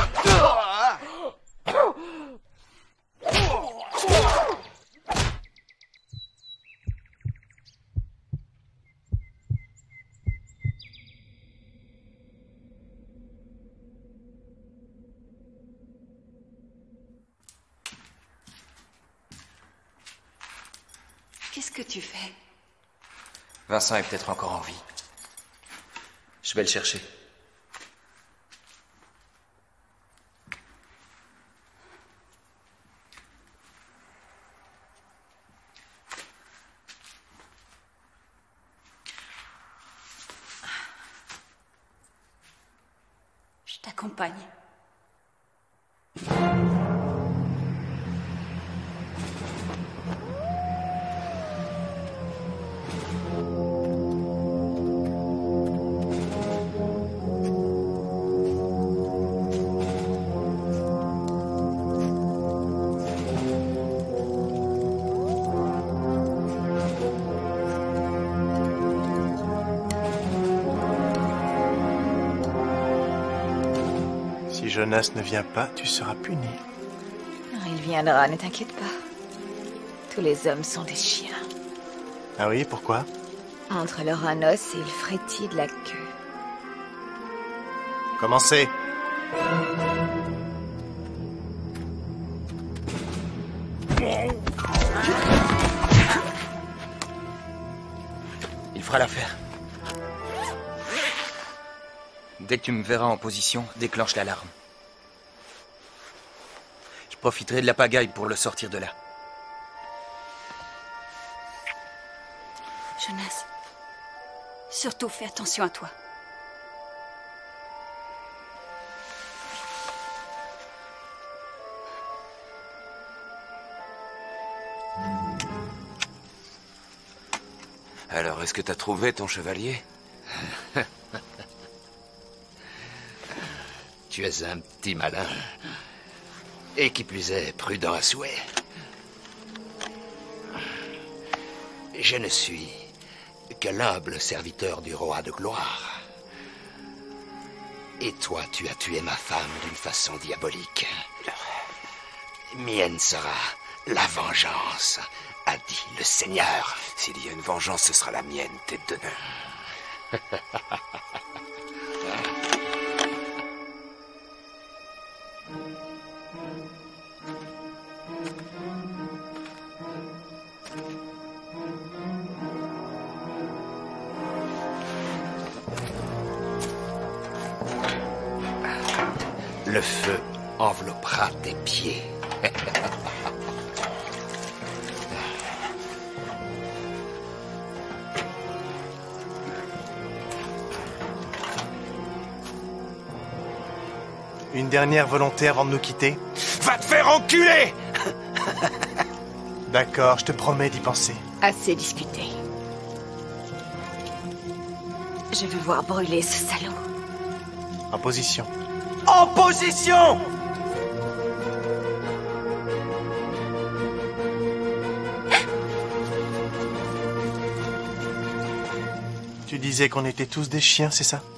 Qu'est-ce que tu fais? Vincent est peut-être encore en vie. Je vais le chercher. Je t'accompagne. Si Jonas ne vient pas, tu seras puni. Non, il viendra, ne t'inquiète pas. Tous les hommes sont des chiens. Ah oui, pourquoi? Entre leur un os et il frétille de la queue. Commencez. Il fera l'affaire. Dès que tu me verras en position, déclenche l'alarme. Je profiterai de la pagaille pour le sortir de là. Jonas, surtout fais attention à toi. Alors, est-ce que t'as trouvé ton chevalier? Tu es un petit malin. Et qui plus est, prudent à souhait. Je ne suis que l'humble serviteur du roi de gloire. Et toi, tu as tué ma femme d'une façon diabolique. Mienne sera la vengeance, a dit le Seigneur. S'il y a une vengeance, ce sera la mienne, tête de nœud. Le feu enveloppera tes pieds. Une dernière volonté avant de nous quitter? Va te faire enculer! D'accord, je te promets d'y penser. Assez discuté. Je veux voir brûler ce salaud. En position. En position! Tu disais qu'on était tous des chiens, c'est ça?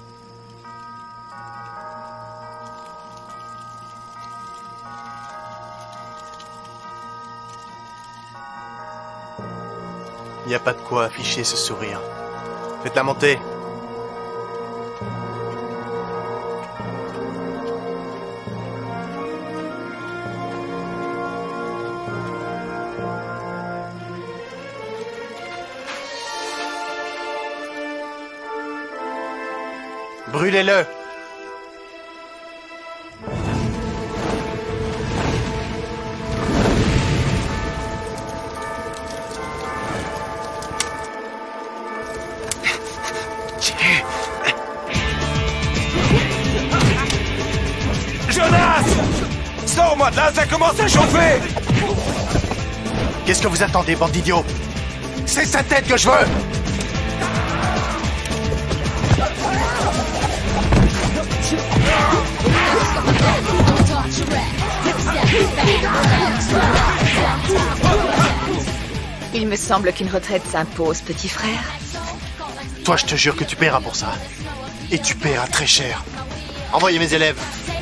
Y a pas de quoi afficher ce sourire. Faites-la monter. Brûlez-le! Jonas! Sors-moi de là, ça commence à chauffer! Qu'est-ce que vous attendez, bande d'idiots? C'est sa tête que je veux! Il me semble qu'une retraite s'impose, petit frère. Toi, je te jure que tu paieras pour ça. Et tu paieras très cher. Envoyez mes élèves.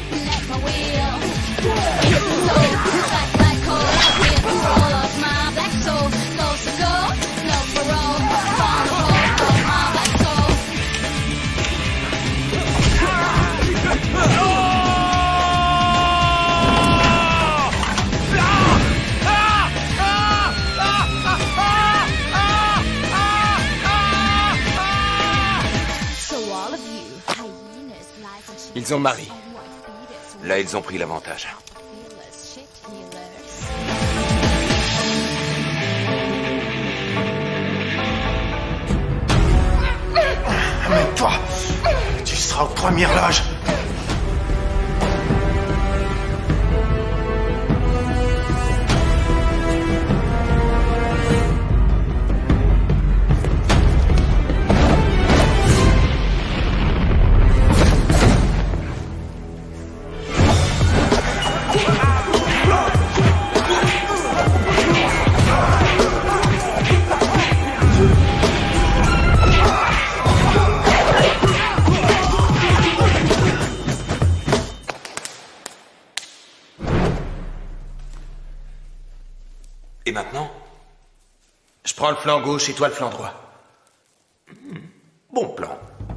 Ils ont Marie. Là, ils ont pris l'avantage. Amène-toi. Tu seras aux premières loges. Et maintenant? Je prends le flanc gauche et toi le flanc droit. Bon plan.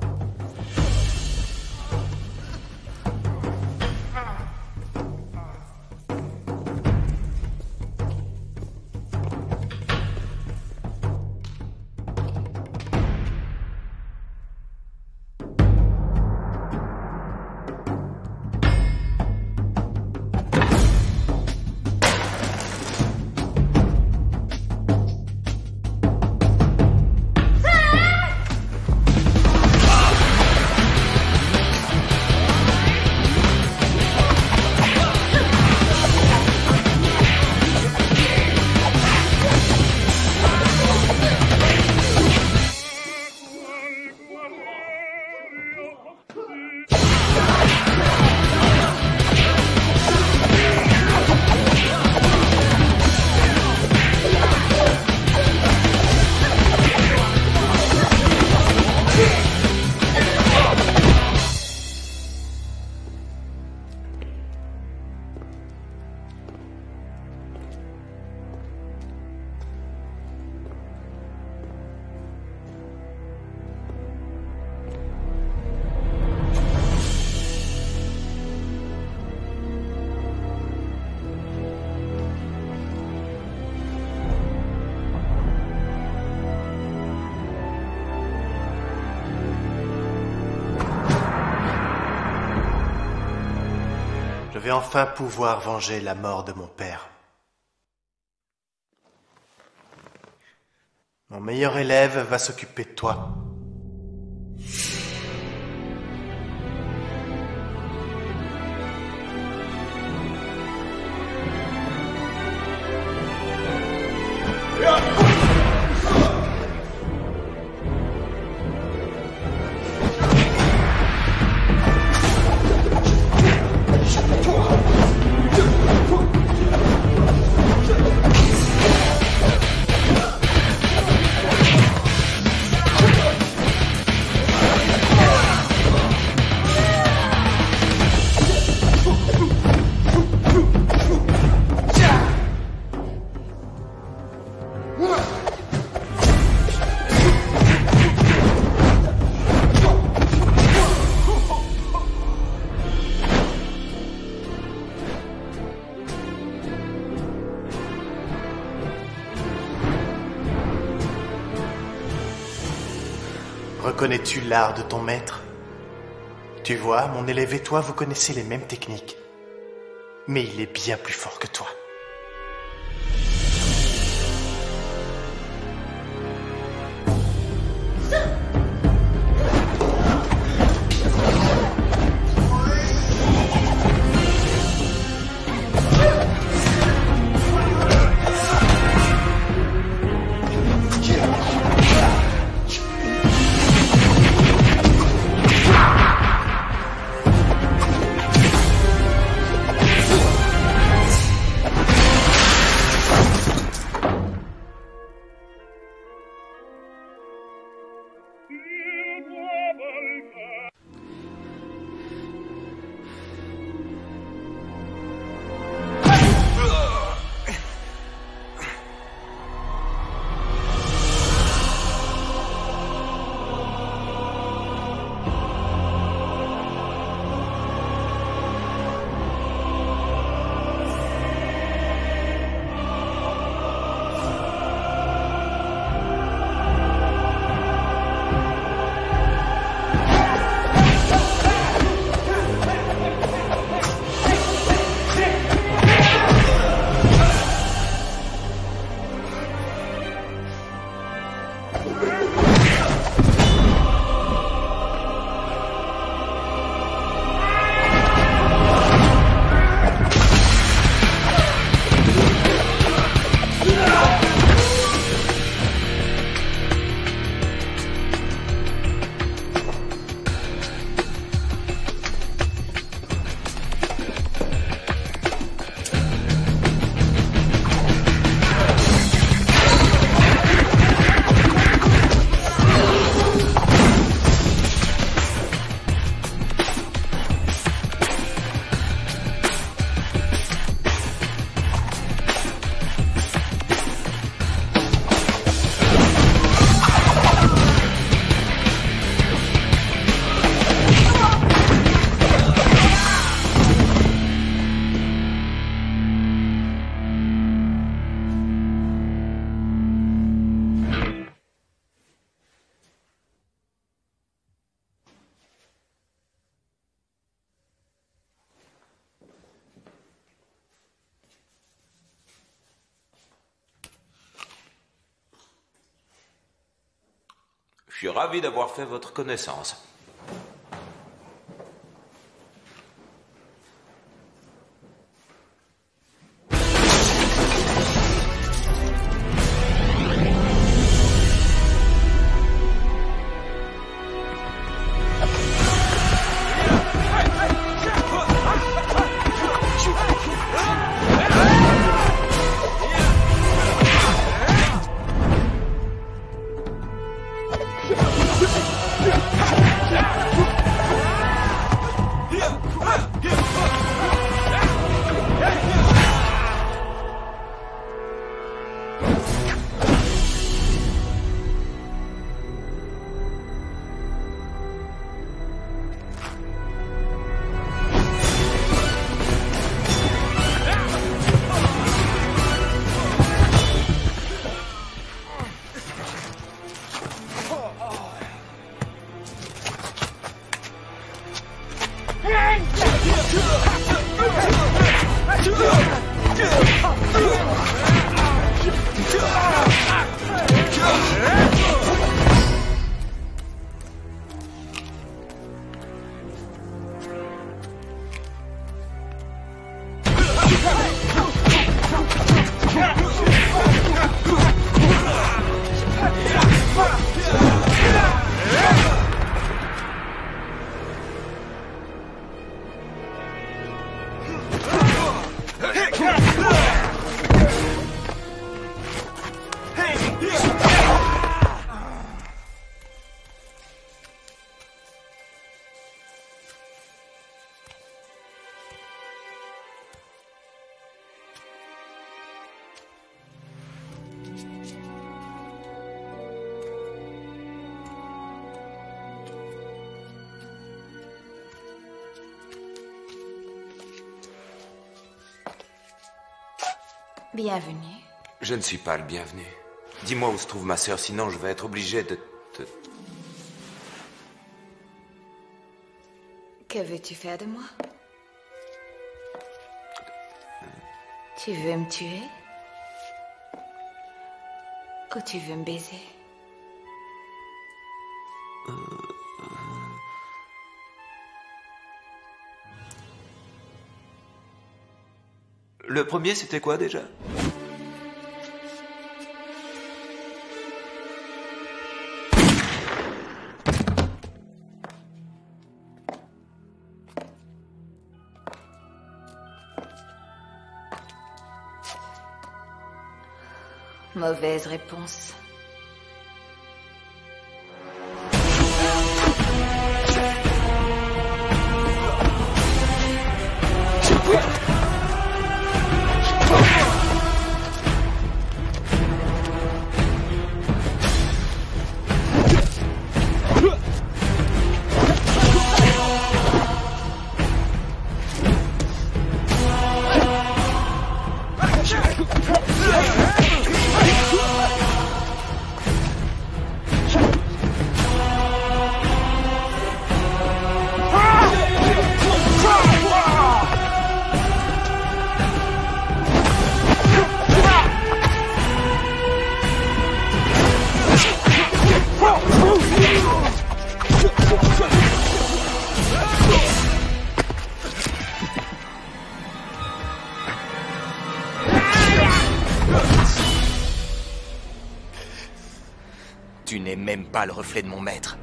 Je vais enfin pouvoir venger la mort de mon père. Mon meilleur élève va s'occuper de toi. Connais-tu l'art de ton maître? Tu vois, mon élève et toi, vous connaissez les mêmes techniques. Mais il est bien plus fort que toi. Je suis ravi d'avoir fait votre connaissance. Bienvenue. Je ne suis pas le bienvenu. Dis-moi où se trouve ma sœur, sinon je vais être obligé de te... Que veux-tu faire de moi? Tu veux me tuer? Ou tu veux me baiser? Le premier, c'était quoi déjà? Mauvaise réponse. Tu n'es même pas le reflet de mon maître.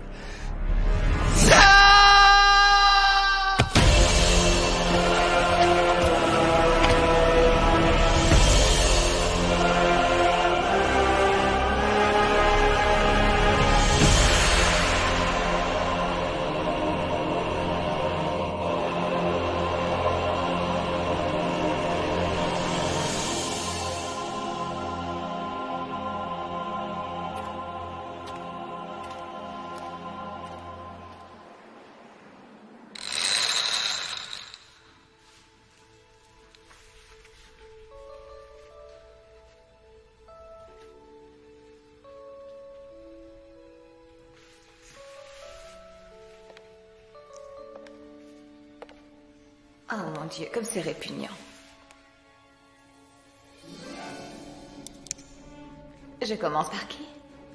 Oh mon Dieu, comme c'est répugnant. Je commence par qui?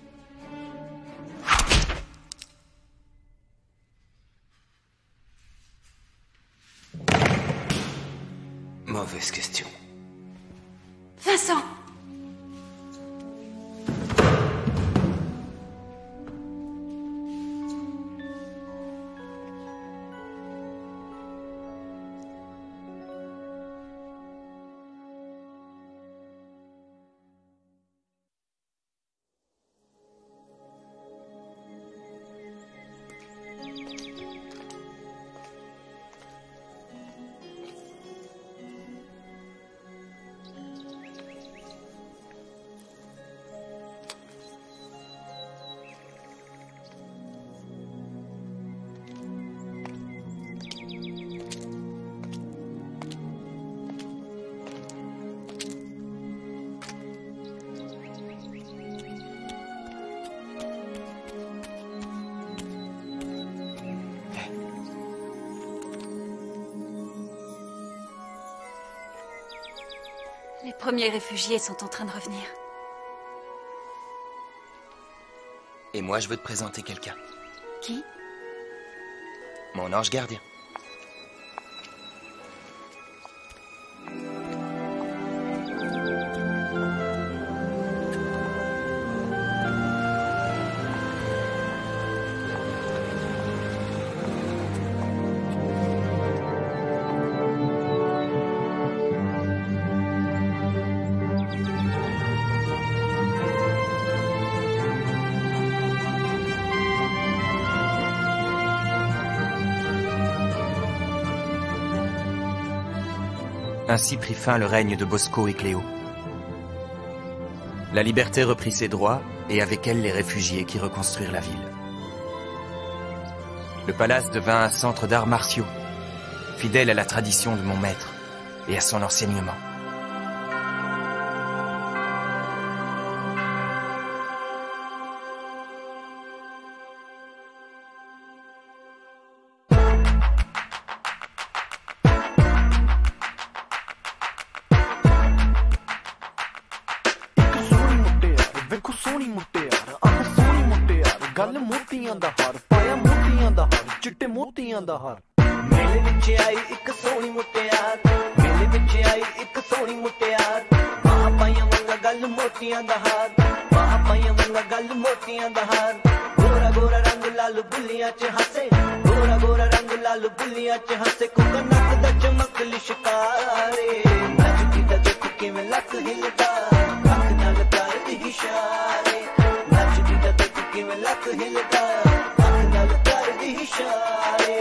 Mauvaise question. Vincent! Les premiers réfugiés sont en train de revenir. Et moi, je veux te présenter quelqu'un. Qui? Mon ange gardien. Ainsi prit fin le règne de Bosco et Cléo. La liberté reprit ses droits, et avec elle les réfugiés qui reconstruirent la ville. Le palace devint un centre d'arts martiaux, fidèle à la tradition de mon maître et à son enseignement. ਮੋਤੀਆਂ ਦਾ ਹਾਰ ਪਾਇਆ ਮੋਤੀਆਂ ਦਾ ਹਾਰ ਚਿੱਟੇ ਮੋਤੀਆਂ ਦਾ ਹਾਰ ਮੇਲੇ ਵਿੱਚ ਆਈ ਇੱਕ ਸੋਹਣੀ ਮੁਟਿਆਰ ਮੇਲੇ ਵਿੱਚ ਆਈ ਇੱਕ ਸੋਹਣੀ ਮੁਟਿਆਰ ਬਾਹਾਂ ਪਾਈਆਂ ਵਾਂਗਾ ਗੱਲ ਮੋਤੀਆਂ ਦਾ ਹਾਰ ਬਾਹਾਂ ਪਾਈਆਂ ਵਾਂਗਾ ਗੱਲ ਮੋਤੀਆਂ ਦਾ ਹਾਰ ਗੋਰਾ ਗੋਰਾ ਰੰਗ ਲਾਲ ਬੁੱਲੀਆਂ ਚ ਹੱਸੇ ਗੋਰਾ ਗੋਰਾ ਰੰਗ ਲਾਲ ਬੁੱਲੀਆਂ ਚ ਹੱਸੇ ਕੁੱਕ ਨੱਕ ਦਾ ਚਮਕ ਲਿਸ਼ਕਾਰੇ ਨੱਚਦੀ ਦਾ ਦੇਖ ਕਿਵੇਂ ਲੱਕ ਹਿਲਦਾ ਅੱਖ ਨਾਲ ਕਰਦੀ ਇਸ਼ਾਰੇ ਨੱਚਦੀ ਦਾ ਦੇਖ ਕਿਵੇਂ ਲੱਕ ਹਿਲਦਾ ਅੱਖ ਨਾਲ ਕਰਦੀ ਇਸ਼ਾਰੇ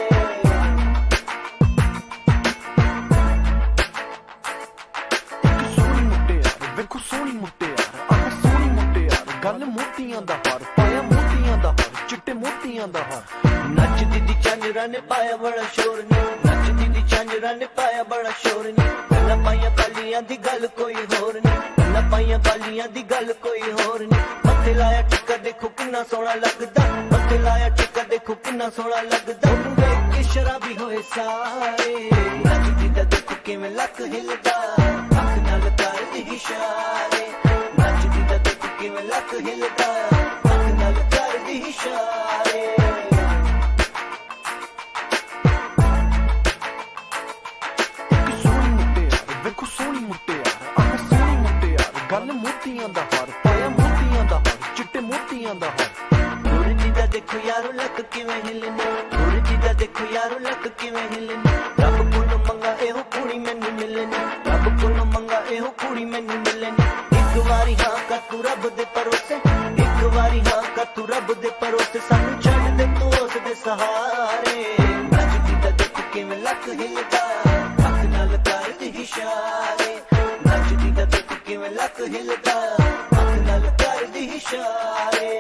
ਵੇਖੋ ਸੋਹਣੀ ਮੁਟਿਆਰ ਆਹ ਸੋਹਣੀ ਮੁਟਿਆਰ ਗੱਲ ਮੋਤੀਆਂ ਦਾ ਹਾਰ ਪਾਇਆ ਮੋਤੀਆਂ ਦਾ ਹਾਰ ਚਿੱਟੇ ਮੋਤੀਆਂ ਦਾ ਹਾਰ ਨੱਚਦੀ ਦੀ ਚਾਂਜਰਾਂ ਨੇ ਪਾਇਆ ਬੜਾ ਸ਼ੋਰ ਨੀ ਨੱਚਦੀ ਦੀ ਚਾਂਜਰਾਂ ਨੇ ਪਾਇਆ ਬੜਾ ਸ਼ੋਰ ਨੀ ਗੱਲਾਂ ਪਾਈਆਂ ਬਾਲੀਆਂ ਦੀ ਗੱਲ ਕੋਈ ਹੋਰ ਨੀ ਗੱਲਾਂ ਪਾਈਆਂ ਬਾਲੀਆਂ ਦੀ ਗੱਲ ਕੋਈ ਹੋਰ ਨੀ ਮੱਥੇ ਲਾਇਆ ਟਿੱਕਾ ਦੇਖੋ ਕਿੰਨਾ ਸੋਹਣਾ ਲੱਗਦਾ ਮੱਥੇ ਲਾਇਆ ਟਿੱਕਾ ਦੇਖੋ ਕਿੰਨਾ ਸੋਹਣਾ ਲੱਗਦਾ ਉਹਨੂੰ ਵੇਖ ਕੇ ਸ਼ਰਾਬੀ ਹੋਏ ਸਾਰੇ ਨੱਚਦੀ ਦਾ ਦੇਖੋ ਕਿਵੇਂ ਲੱਕ ਹਿਲਦਾ ਅੱਖ ਨਾਲ ਕਰਦੀ ਇਸ਼ਾਰੇ ਨੱਚਦੀ ਦਾ ਦੇਖ ਕਿਵੇਂ ਲੱਕ ਹਿਲਦਾ ਅੱਖ ਨਾਲ ਕਰਦੀ ਇਸ਼ਾਰੇ ਇੱਕ ਸੋਹਣੀ ਮੁਟਿਆਰ ਵੇਖੋ ਸੋਹਣੀ ਮੁਟਿਆਰ ਆਹ ਸੋਹਣੀ ਮੁਟਿਆਰ ਗੱਲ ਮੋਤੀਆਂ ਦਾ ਹਾਰ ਪਾਇਆ ਮੋਤੀਆਂ ਦਾ ਹਾਰ ਚਿੱਟੇ ਮੋਤੀਆਂ ਦਾ ਹਾਰ ਗੁਰਜੀ ਦਾ ਦੇਖੋ ਯਾਰੋ ਲੱਕ ਕਿਵੇਂ ਹਿਲਨੇ ਗੁਰਜੀ ਦਾ ਦੇਖੋ ਯਾਰੋ ਲੱਕ ਕਿਵੇਂ ਹਿਲਨੇ ਰੱਬ ਕੋਲੋਂ ਮੰਗਾ ਇਹੋ ਕੁੜੀ ਮੈਨੂੰ ਮਿਲਣੀ ਰੱਬ ਕੋਲੋਂ ਮੰਗਾ ਇਹੋ ਕੁੜੀ ਮੈਨੂੰ ਮਿਲਣੀ ਇੱਕ ਵਾਰੀ ਹਾਂ ਕਰ ਤੂੰ ਰੱਬ ਦੇ ਭਰੋਸੇ ਇੱਕ ਵਾਰੀ ਹਾਂ ਕਰ ਤੂੰ ਰੱਬ ਦੇ ਭਰੋਸੇ ਸਾਨੂੰ ਛੱਡ ਦੇ ਤੂੰ ਉਸ ਦੇ ਸਹਾਰੇ ਨੱਚਦੀ ਦਾ ਦੇਖ ਕਿਵੇਂ ਲੱਕ ਹਿਲਦਾ ਅੱਖ ਨਾਲ ਕਰਦੀ ਇਸ਼ਾਰੇ ਨੱਚਦੀ ਦਾ ਦੇਖ ਕਿਵੇਂ ਲੱਕ ਹਿਲਦਾ ਅੱਖ ਨਾਲ ਕਰਦੀ ਇਸ਼ਾਰੇ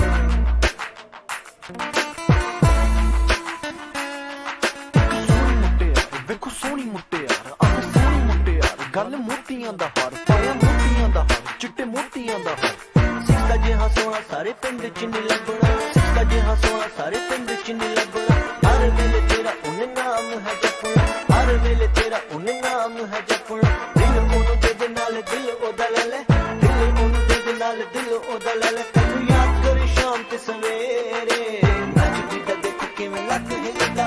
ਵੇਖੋ ਸੋਹਣੀ ਮੁਟਿਆਰ ਆਹ ਸੋਹਣੀ ਮੁਟਿਆਰ ਗੱਲ ਮੋਤੀਆਂ ਦਾ ਹਾਰ ਪਾਇਆ ਮੋਤੀਆਂ ਦਾ ਹਾਰ ਚਿੱਟੇ ਮੋਤੀਆਂ ਦਾ ਹਾਰ ਸਿੱਕਾ ਜਿਹਾ ਸੋਹਣਾ ਸਾਰੇ ਪਿੰਡ ਚ ਨਹੀਂ ਲੱਭਣਾ ਸਿੱਕਾ ਜਿਹਾ ਸੋਹਣਾ ਸਾਰੇ ਪਿੰਡ ਚ ਨਹੀਂ ਲੱਭਣਾ ਹਰ ਵੇਲੇ ਤੇਰਾ ਉਹਨੇ ਨਾਮ ਹੈ ਜਪਣਾ ਹਰ ਵੇਲੇ ਤੇਰਾ ਉਹਨੇ ਨਾਮ ਹੈ ਜਪਣਾ ਦਿਲ ਉਹਨੂੰ ਦੇ ਨਾਲ ਦਿਲ ਉਹਦਾ ਲੈ ਲੈ ਦਿਲ ਉਹਨੂੰ ਦੇ ਨਾਲ ਦਿਲ ਉਹਦਾ ਲੈ ਲੈ ਤੈਨੂੰ ਯਾਦ ਕਰੇ ਸ਼ਾਮ ਤੇ ਸਵੇਰੇ ਨੱਚਦੀ ਦਾ ਦੇਖ ਕਿਵੇਂ ਲੱਕ ਹਿਲਦਾ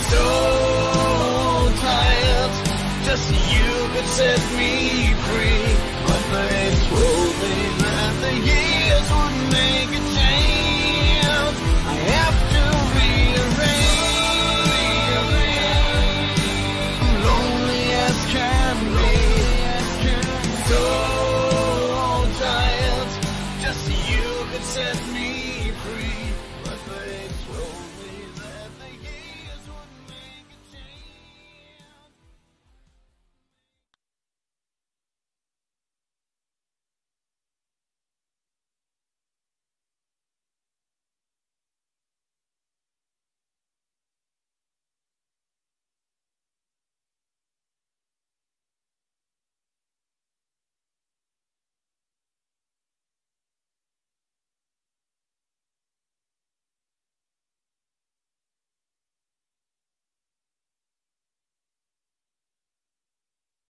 so tired. Just you could set me free. But they told me that the years would make it